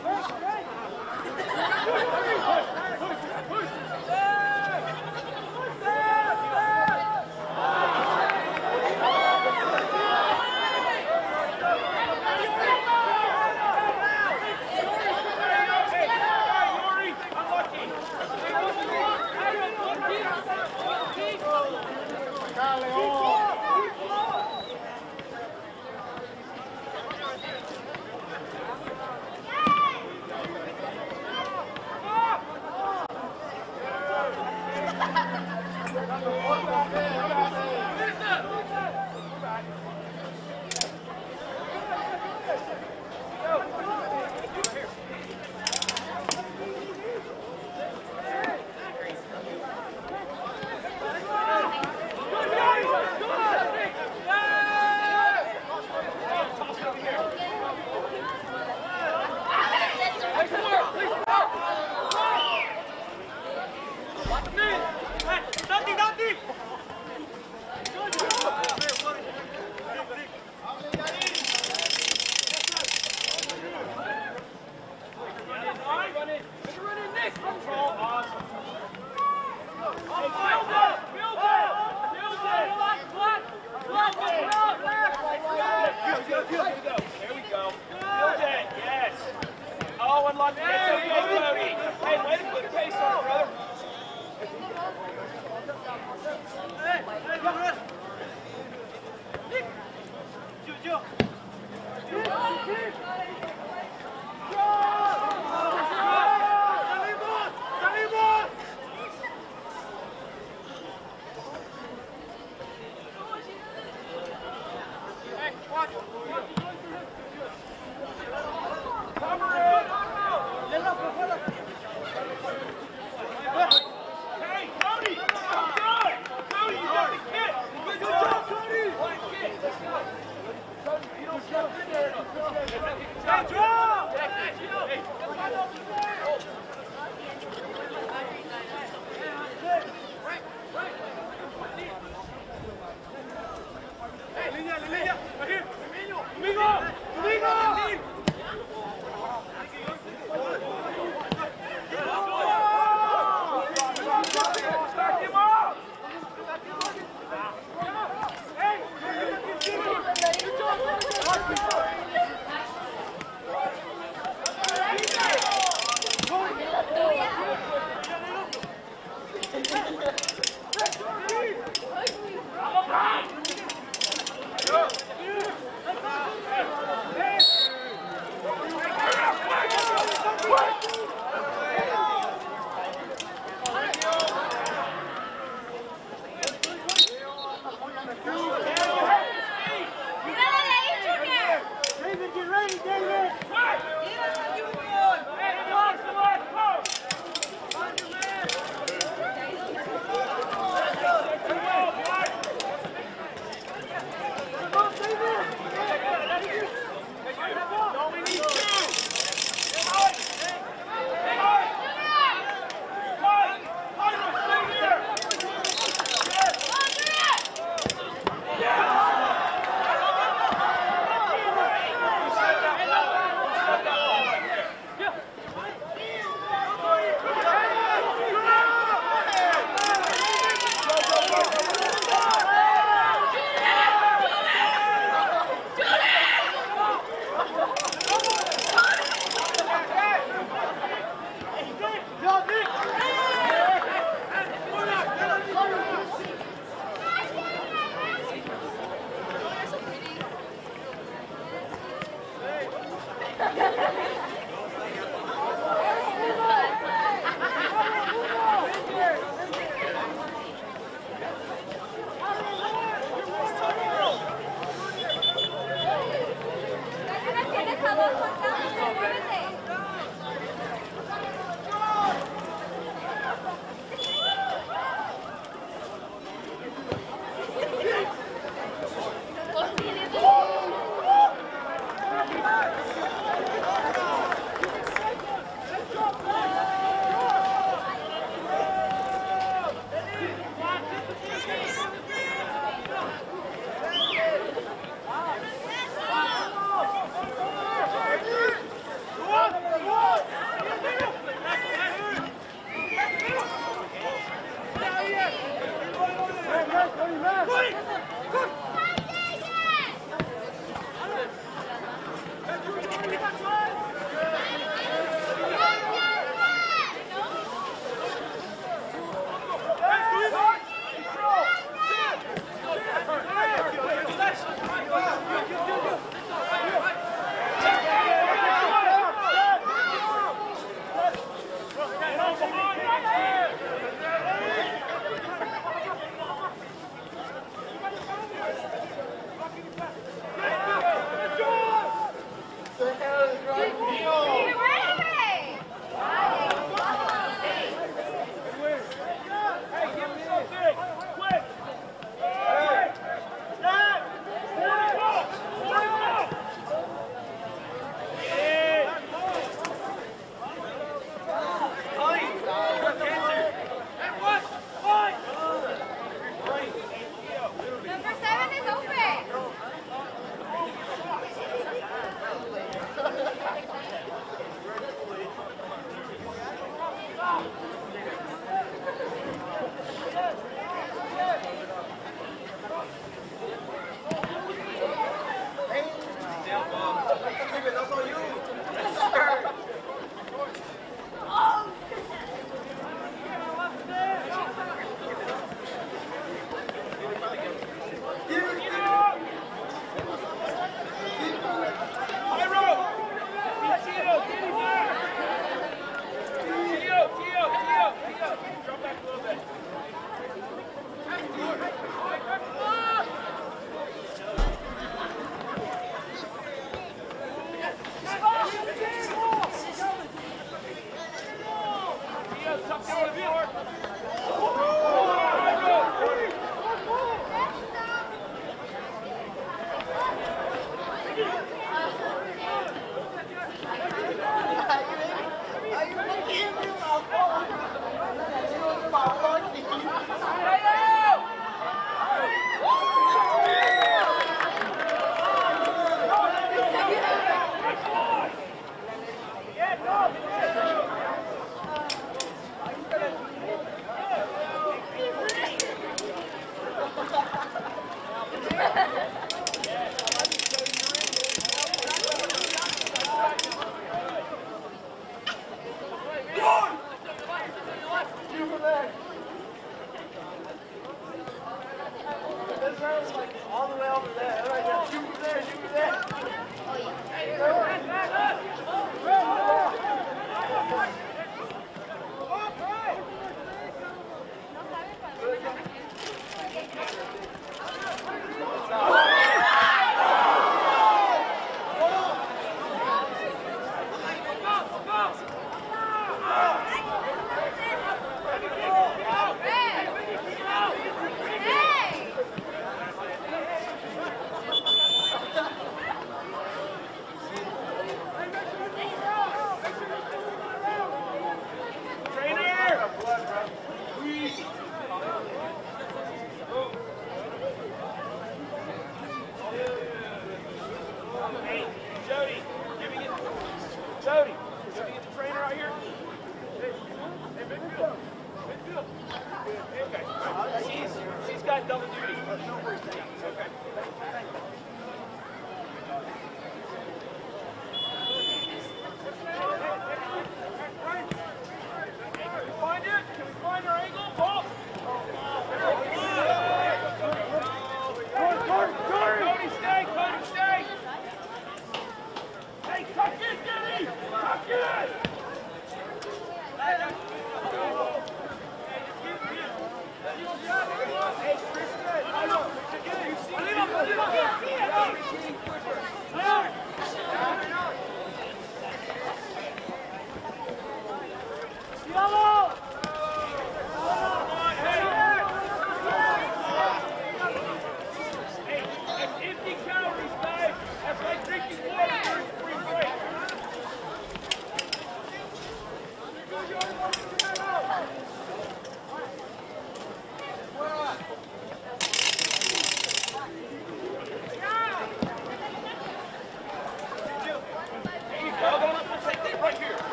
[SPEAKER 3] The hell is wrong?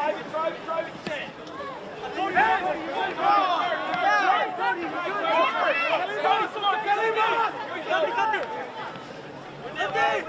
[SPEAKER 2] Drive it, drive it, drive it, sit. Cody, Cody, Cody, Cody, Cody, come on, get him up! Cody, Cody! Hey!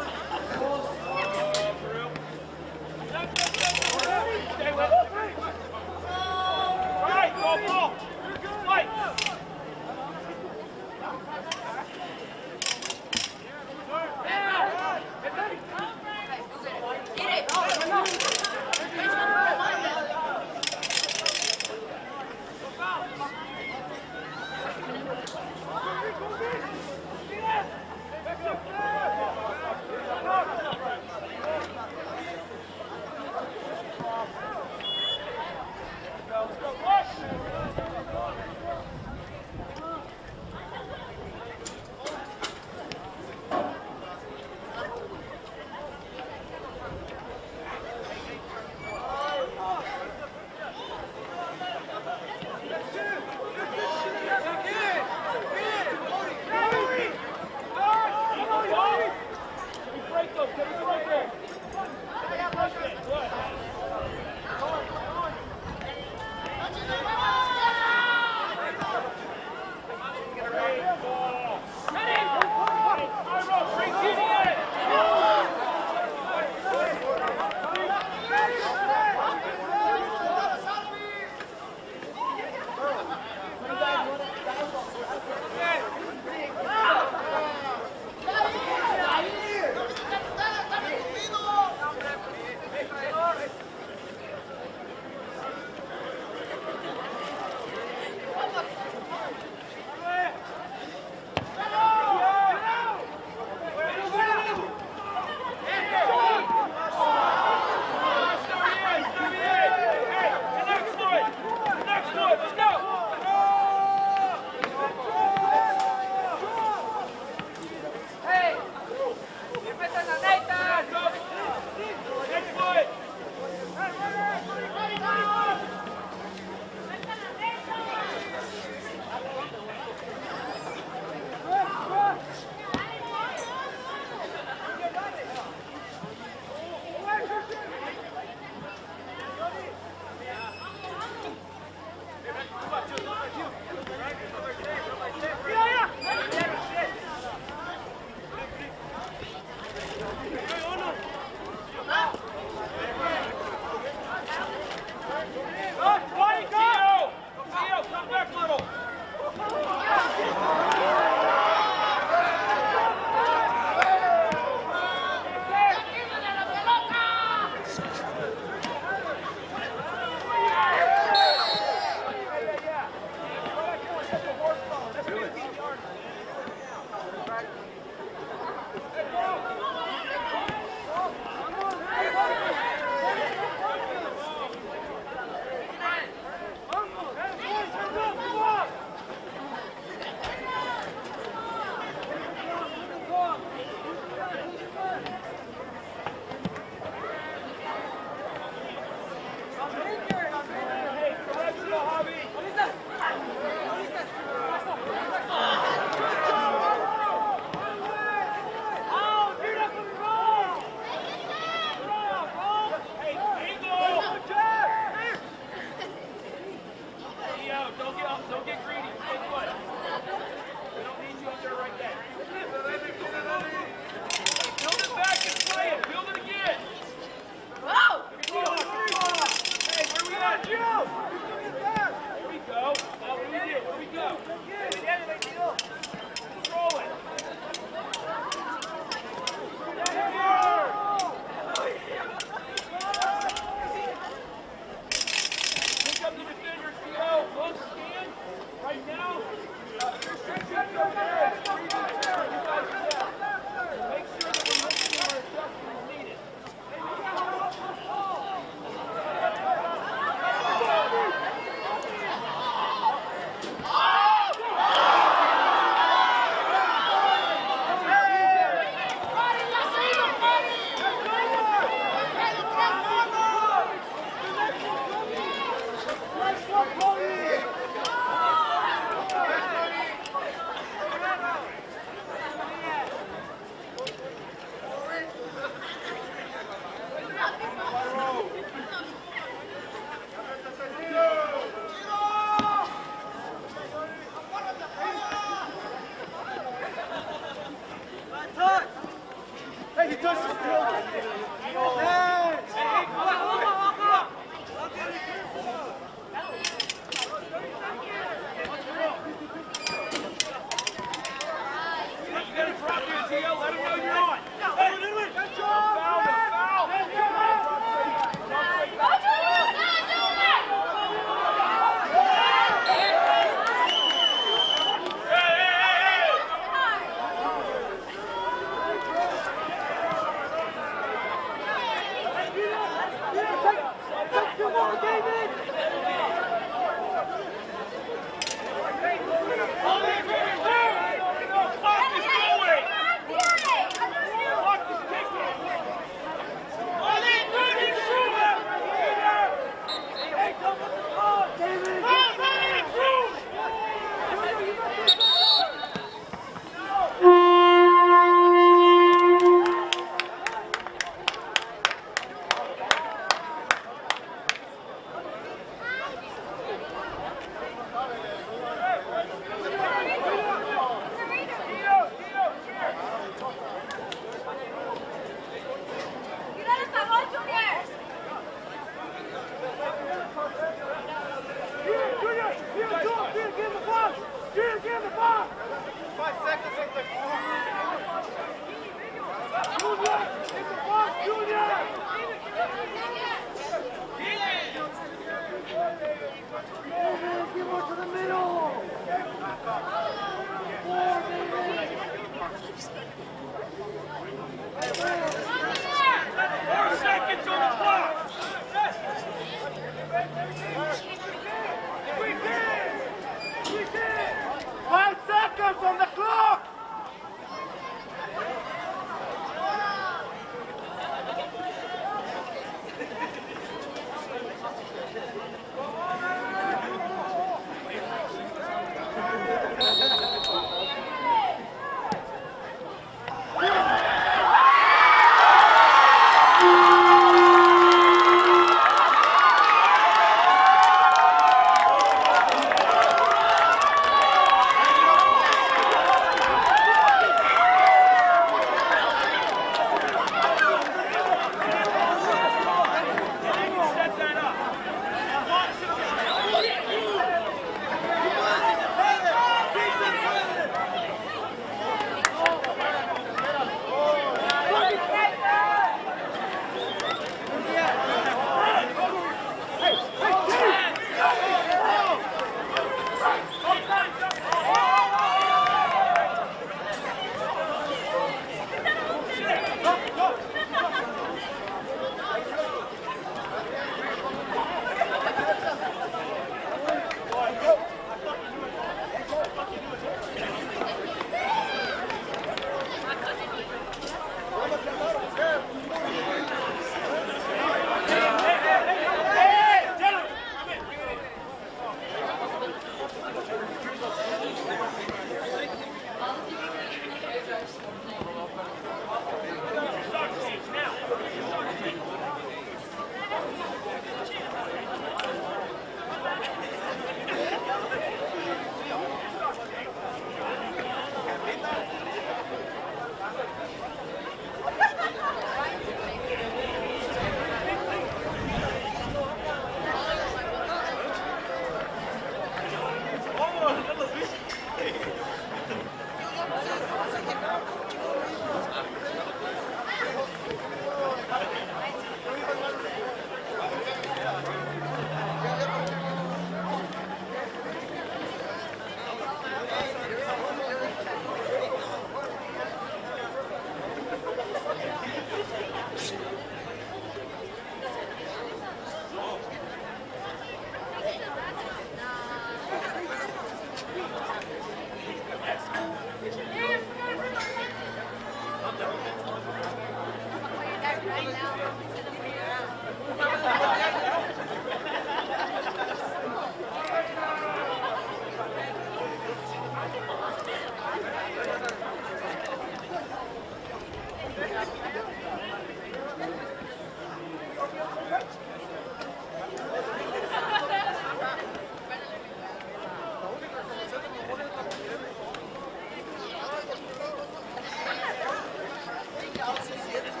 [SPEAKER 2] Gracias.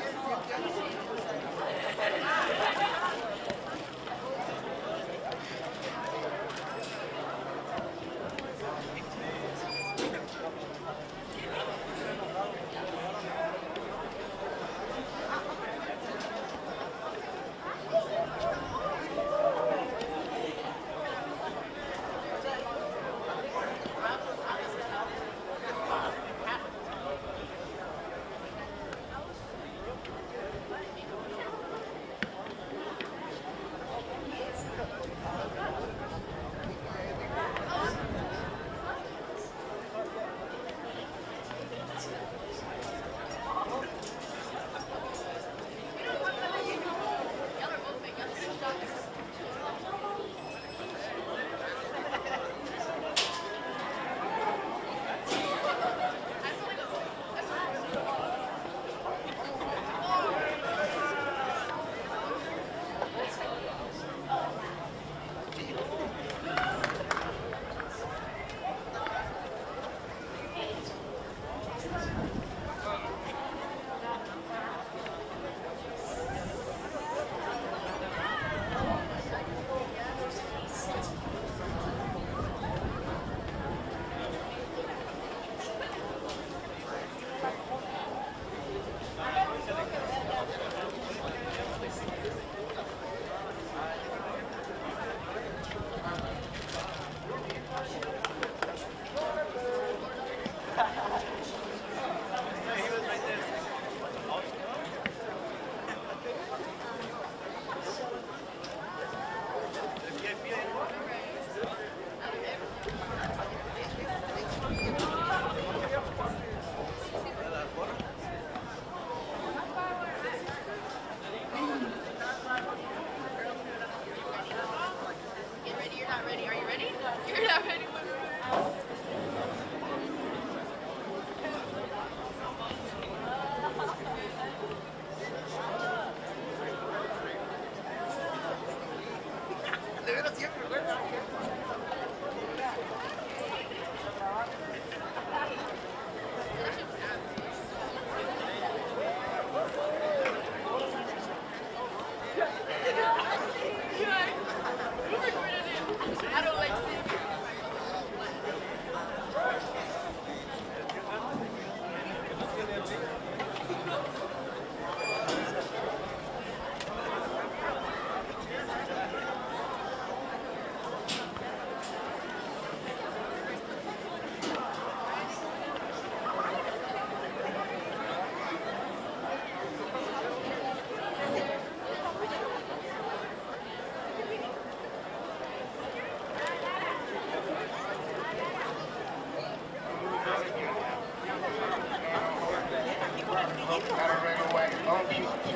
[SPEAKER 4] Gotta run away. Don't be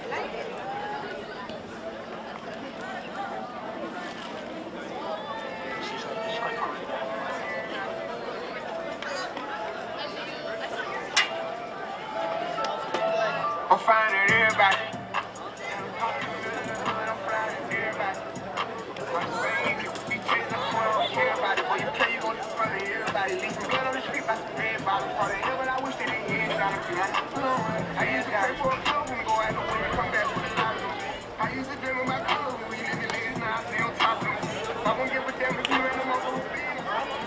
[SPEAKER 4] I'm finding everybody. I'm finding everybody. I'm saying you be chasing the point, I don't care about it. Boy, you play, you gon' do front of everybody. Leave some blood on the street by some red bottles. Part of hell, but I wish that they had it on the field. I used to pray for a club when we go out the way, come back with a lot of them. I used to dream about clothes when we living ladies, now I stay on top of them. I won't give a damn if you ran them off on the field.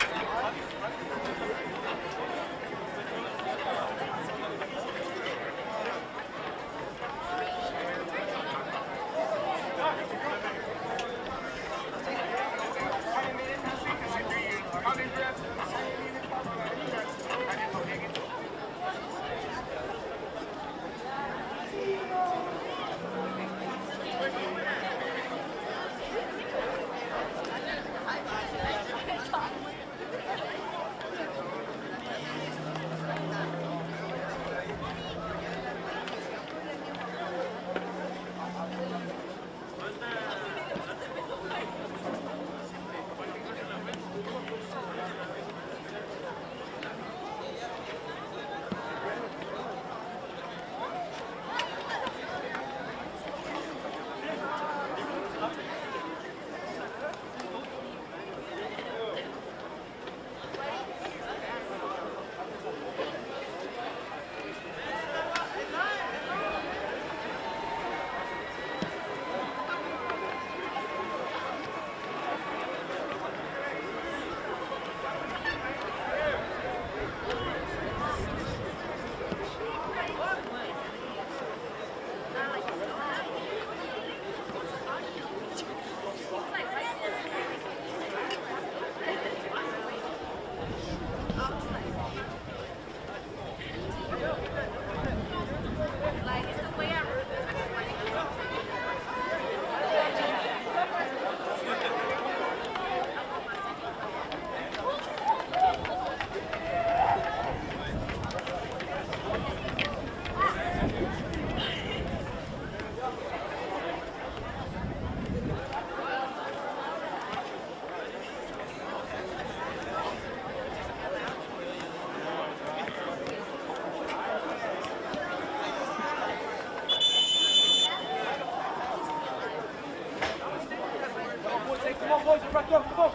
[SPEAKER 2] Come on, boys, back up, come on.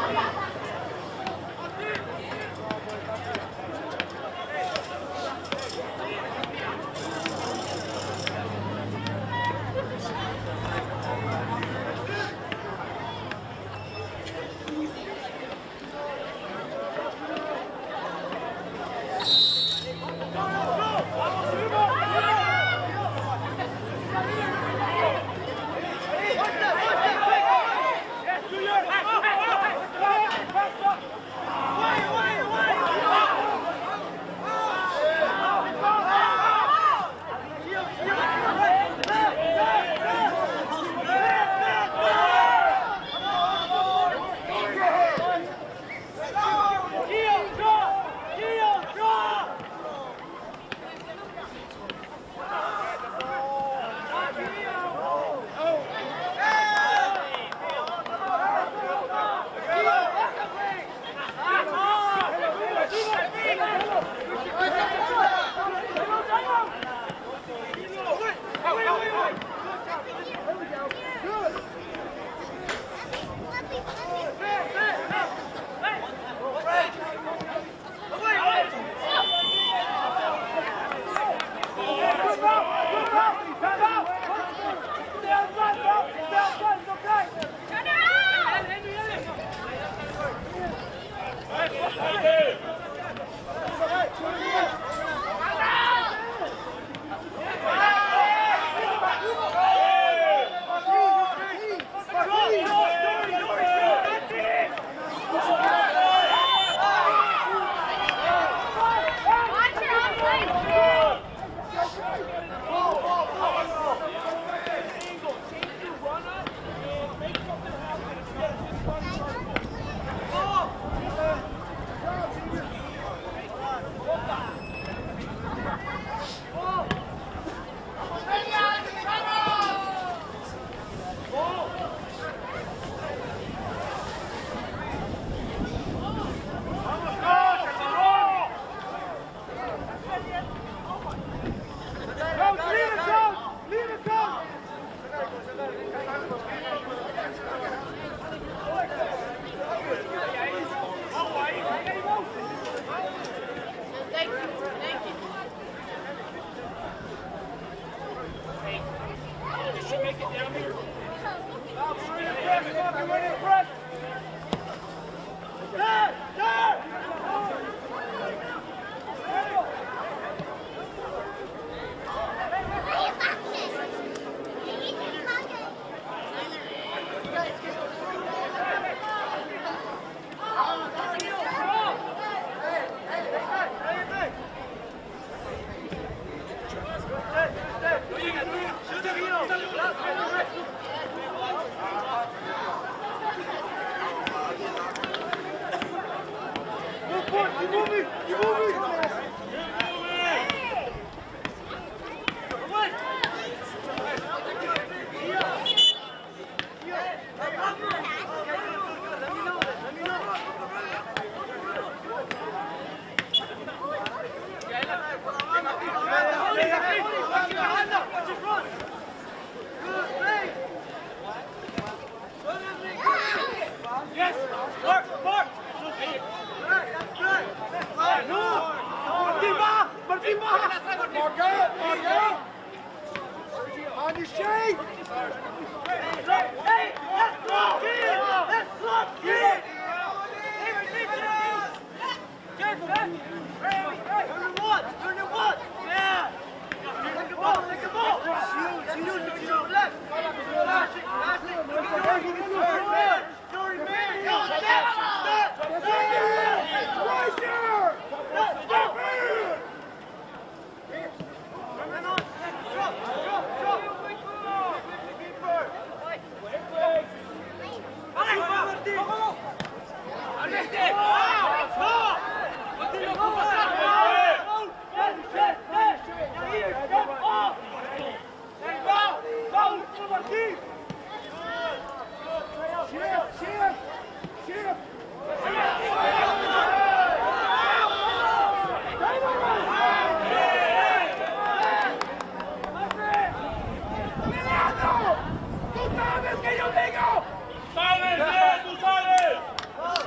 [SPEAKER 2] ¡Sales, eh! ¡Tú sales!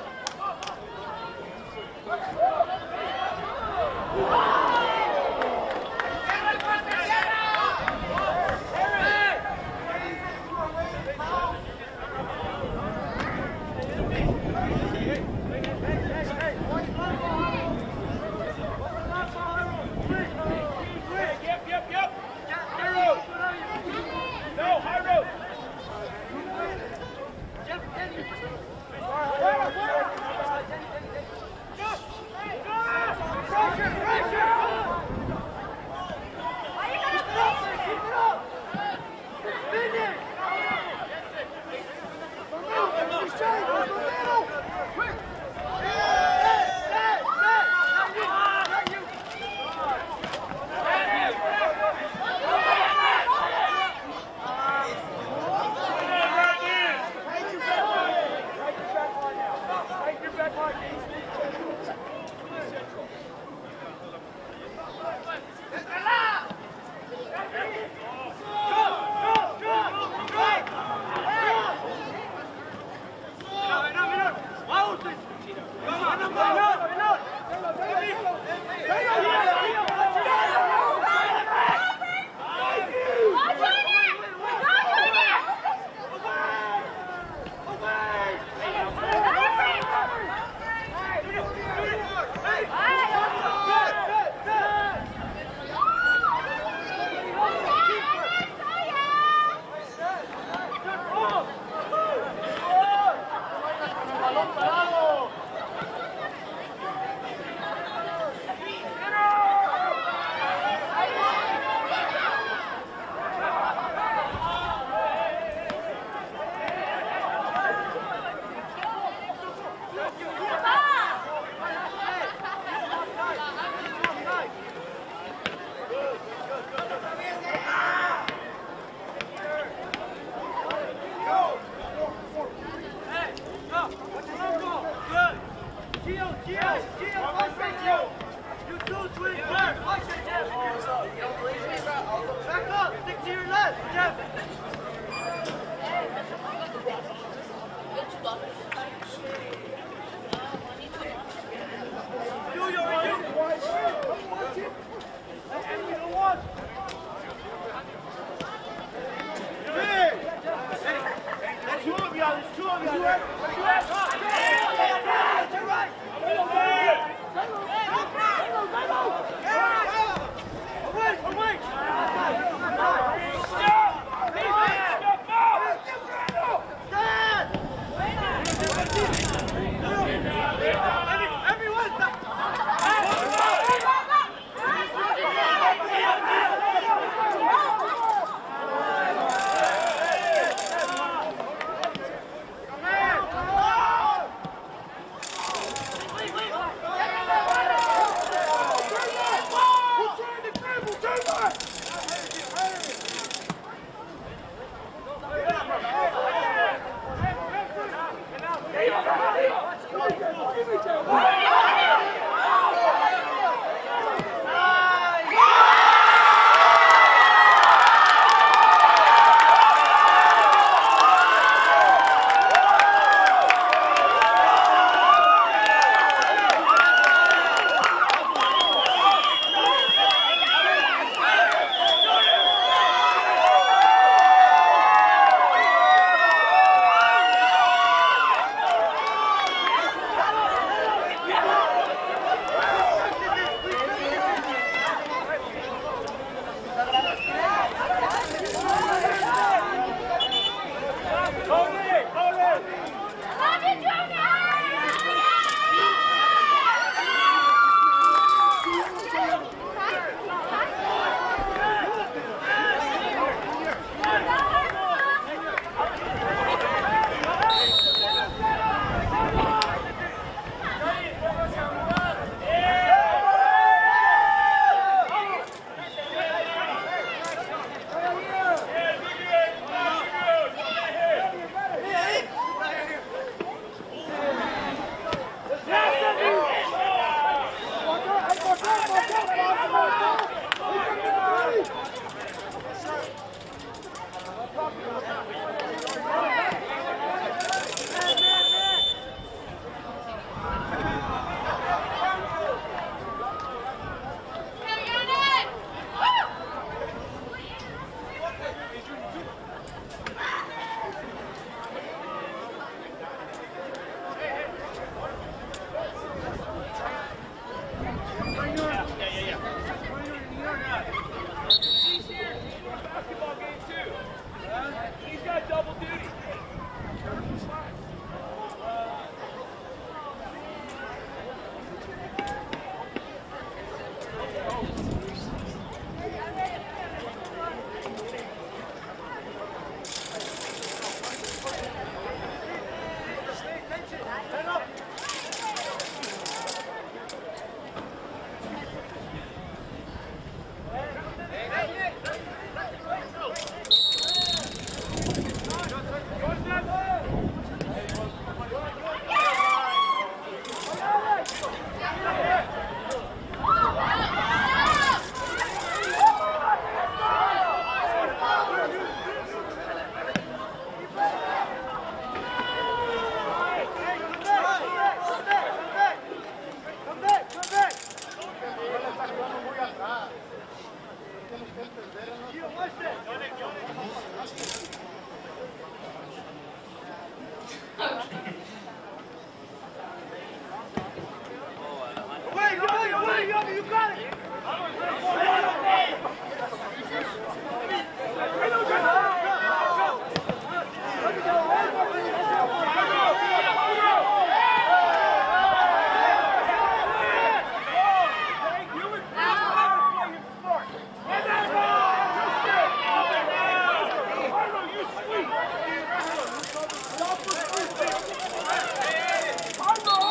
[SPEAKER 2] Come on!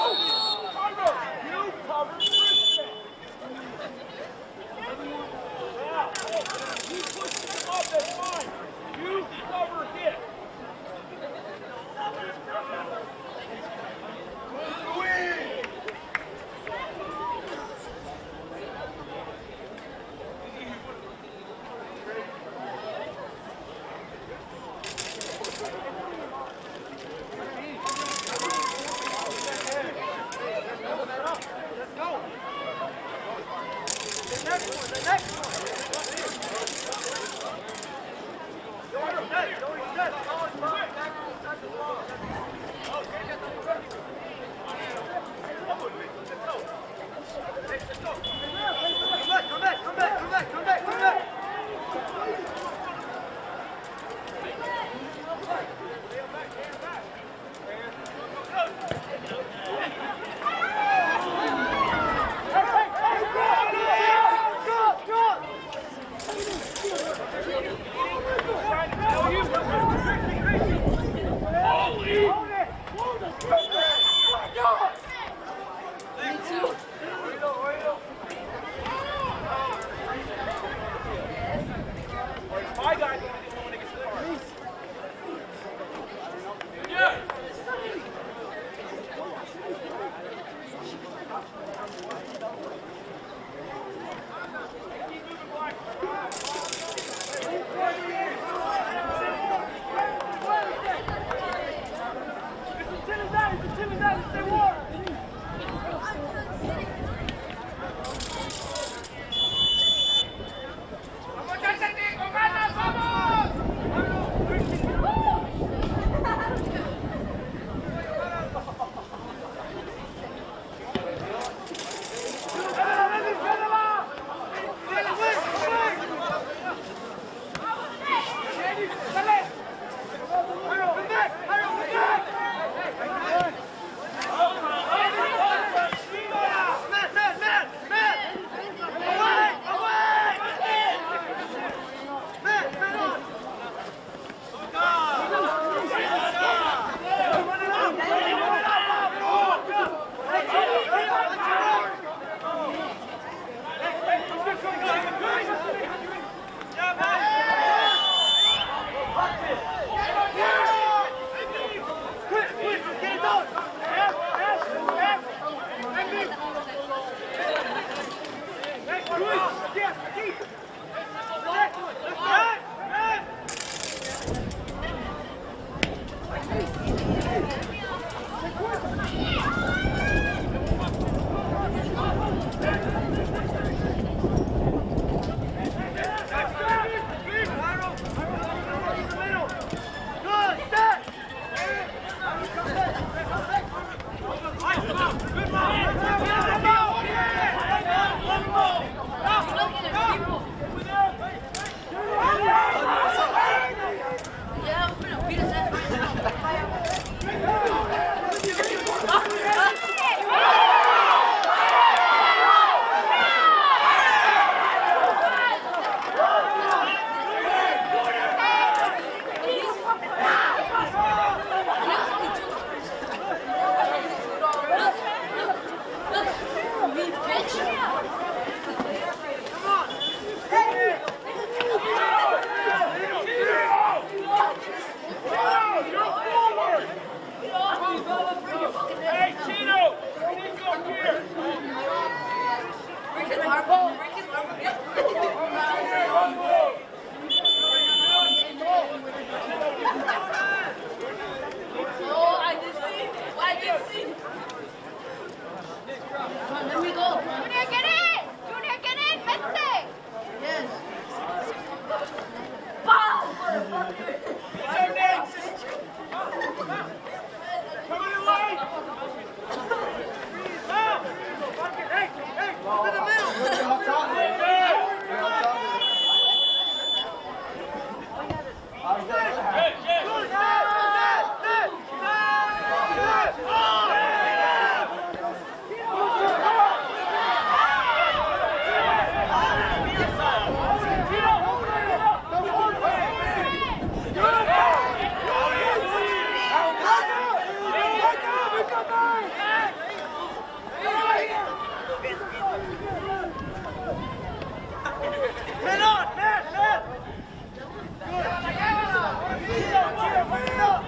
[SPEAKER 2] Man on, man, man. Good. Tito, Tito, bring it up.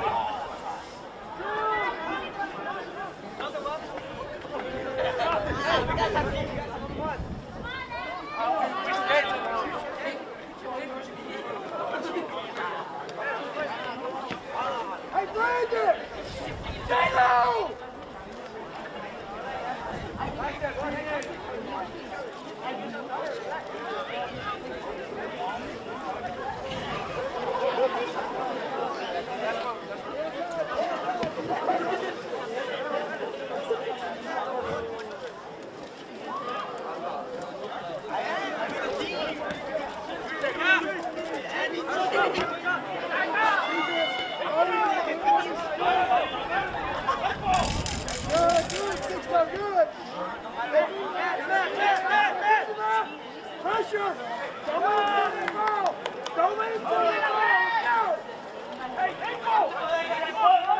[SPEAKER 2] Hey, Brandon! Stay low! Pressure! Don't let it go! Don't let it go! Hey, hey, go!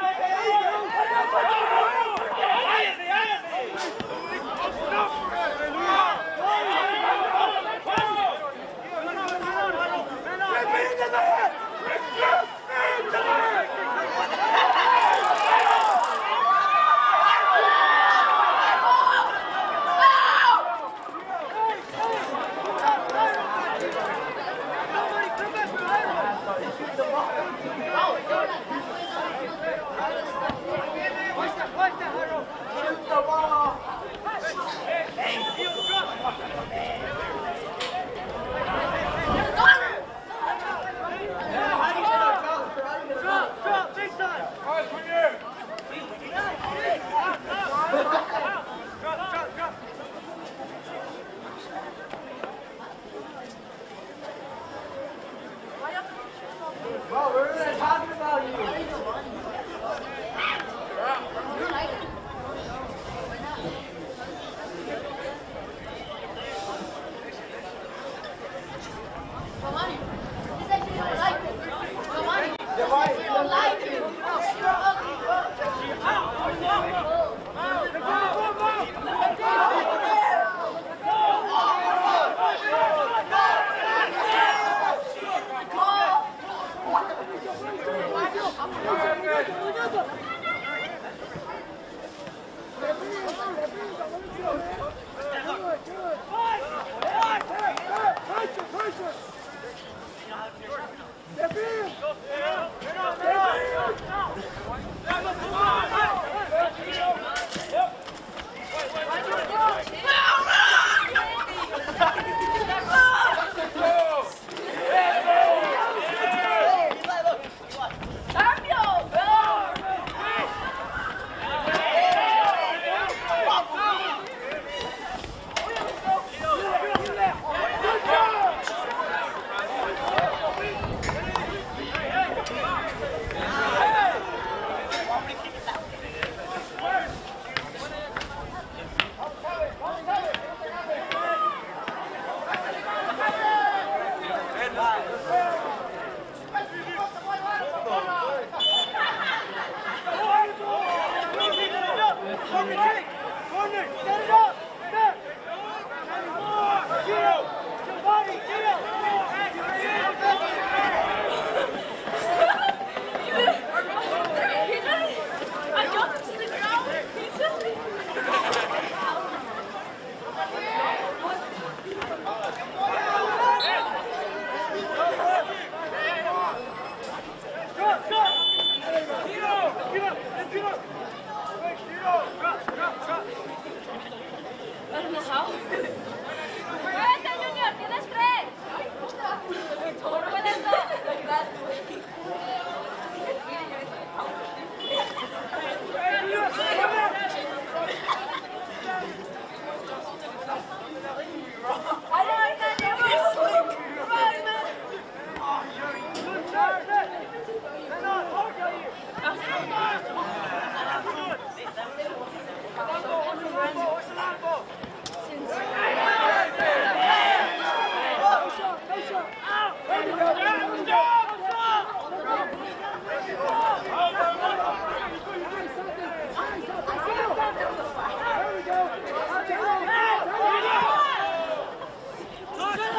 [SPEAKER 2] Bro, we're gonna talk about you. Good!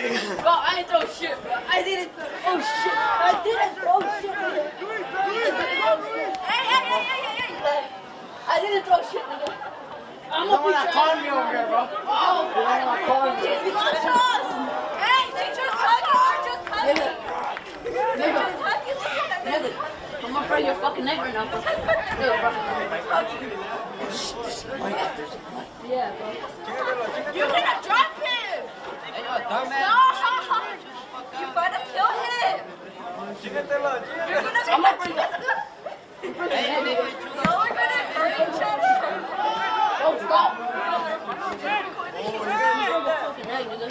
[SPEAKER 10] Bro, I didn't throw shit, bro. I didn't throw shit. I didn't throw shit, nigga. Hey, hey, hey, hey, hey, hey. I didn't throw shit, nigga. I'm
[SPEAKER 2] Someone that called me over here, bro.
[SPEAKER 10] Oh, teach us. Hey, teach us how to just cut it. Nigga, nigga, I'm gonna break your fucking neck right now, bro. Nigga, bro. Yeah, bro. You're gonna drop him.
[SPEAKER 6] Hey, yo, dumbass.
[SPEAKER 10] No, you better kill him. You're gonna I'm gonna bring it. Hey, nigga. Y'all are gonna hurt each other. Oh, stop. Fucking egg, nigga.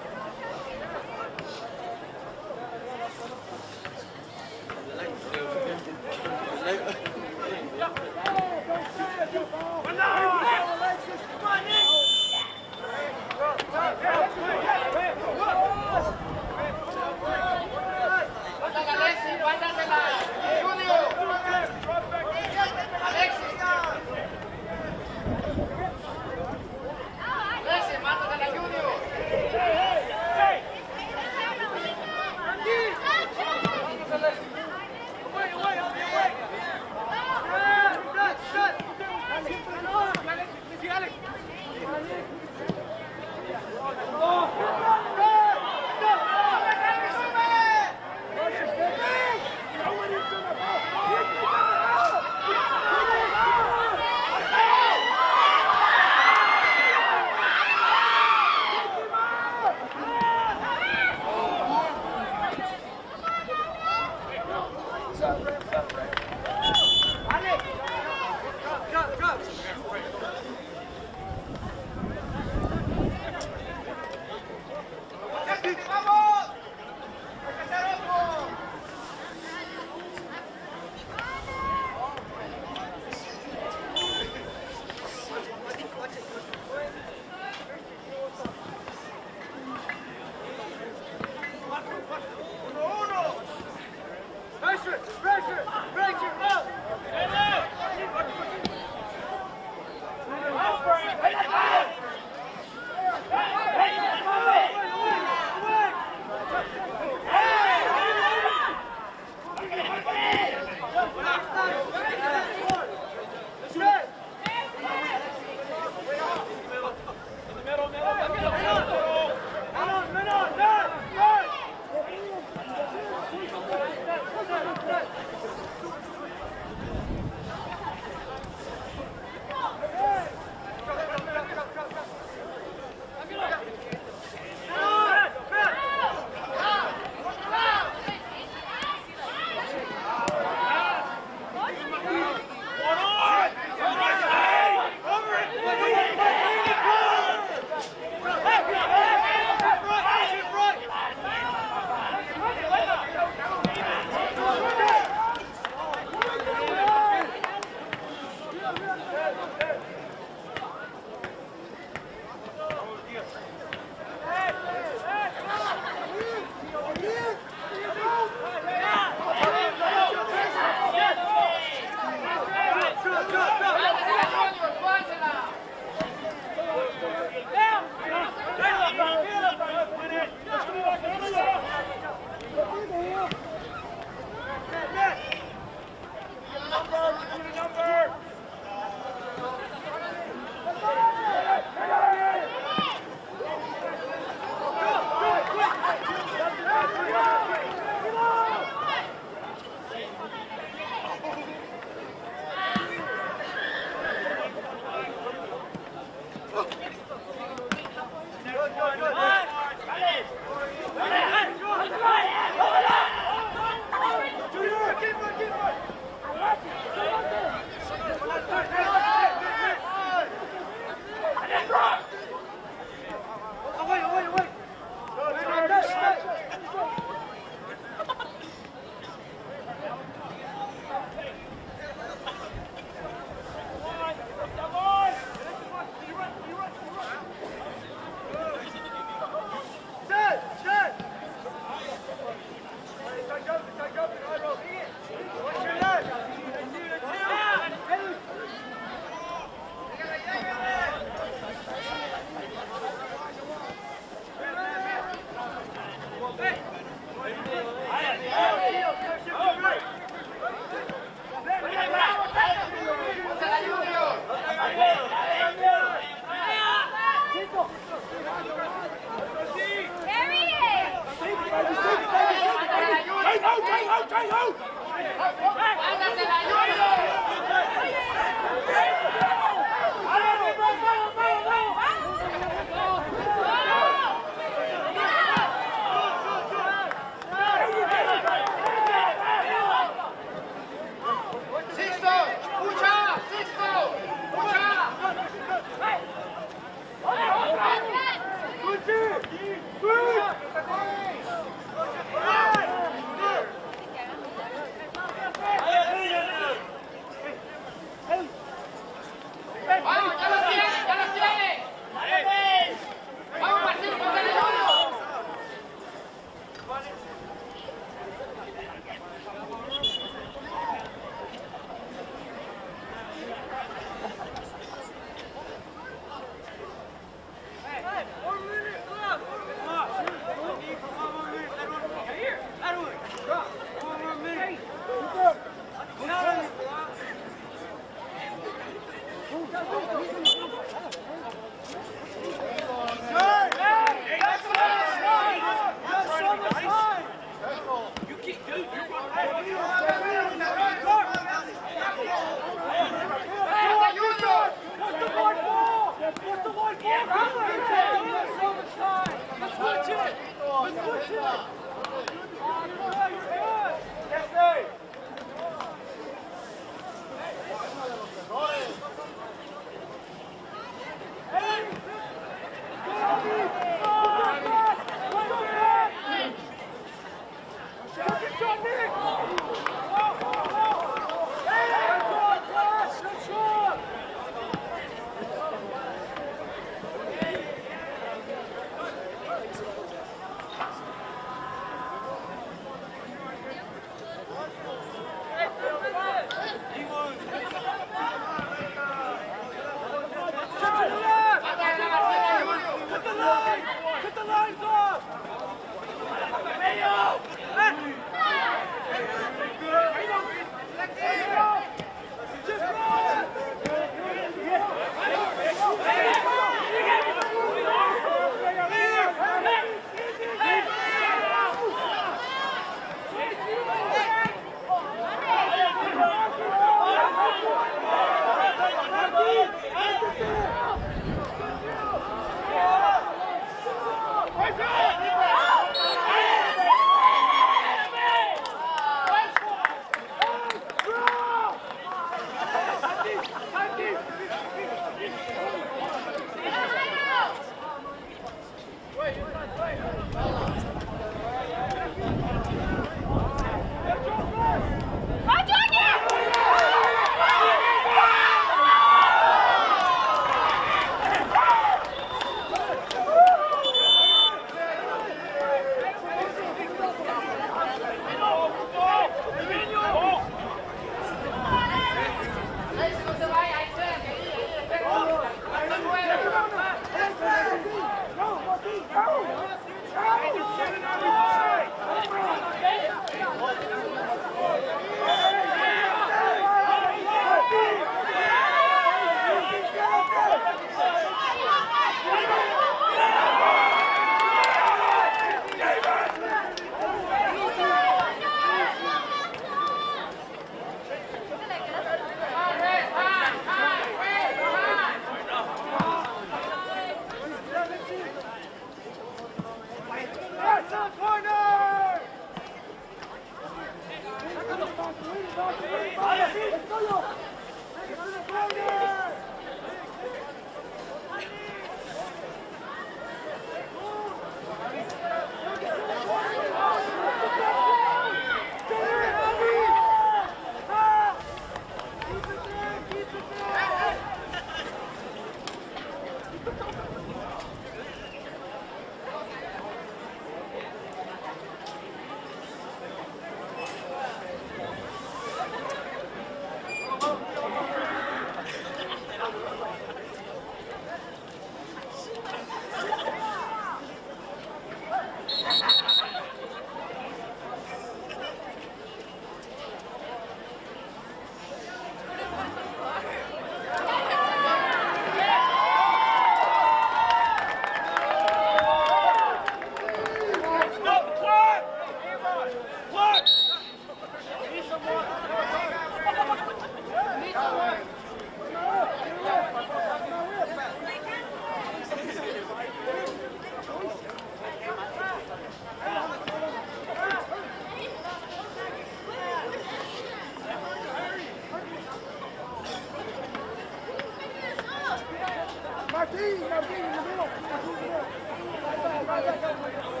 [SPEAKER 2] Martín, Martín, in the middle. Martín, in the middle. Right back, right back, right back.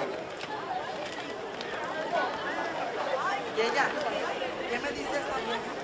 [SPEAKER 11] Y ella, ¿qué me dices también?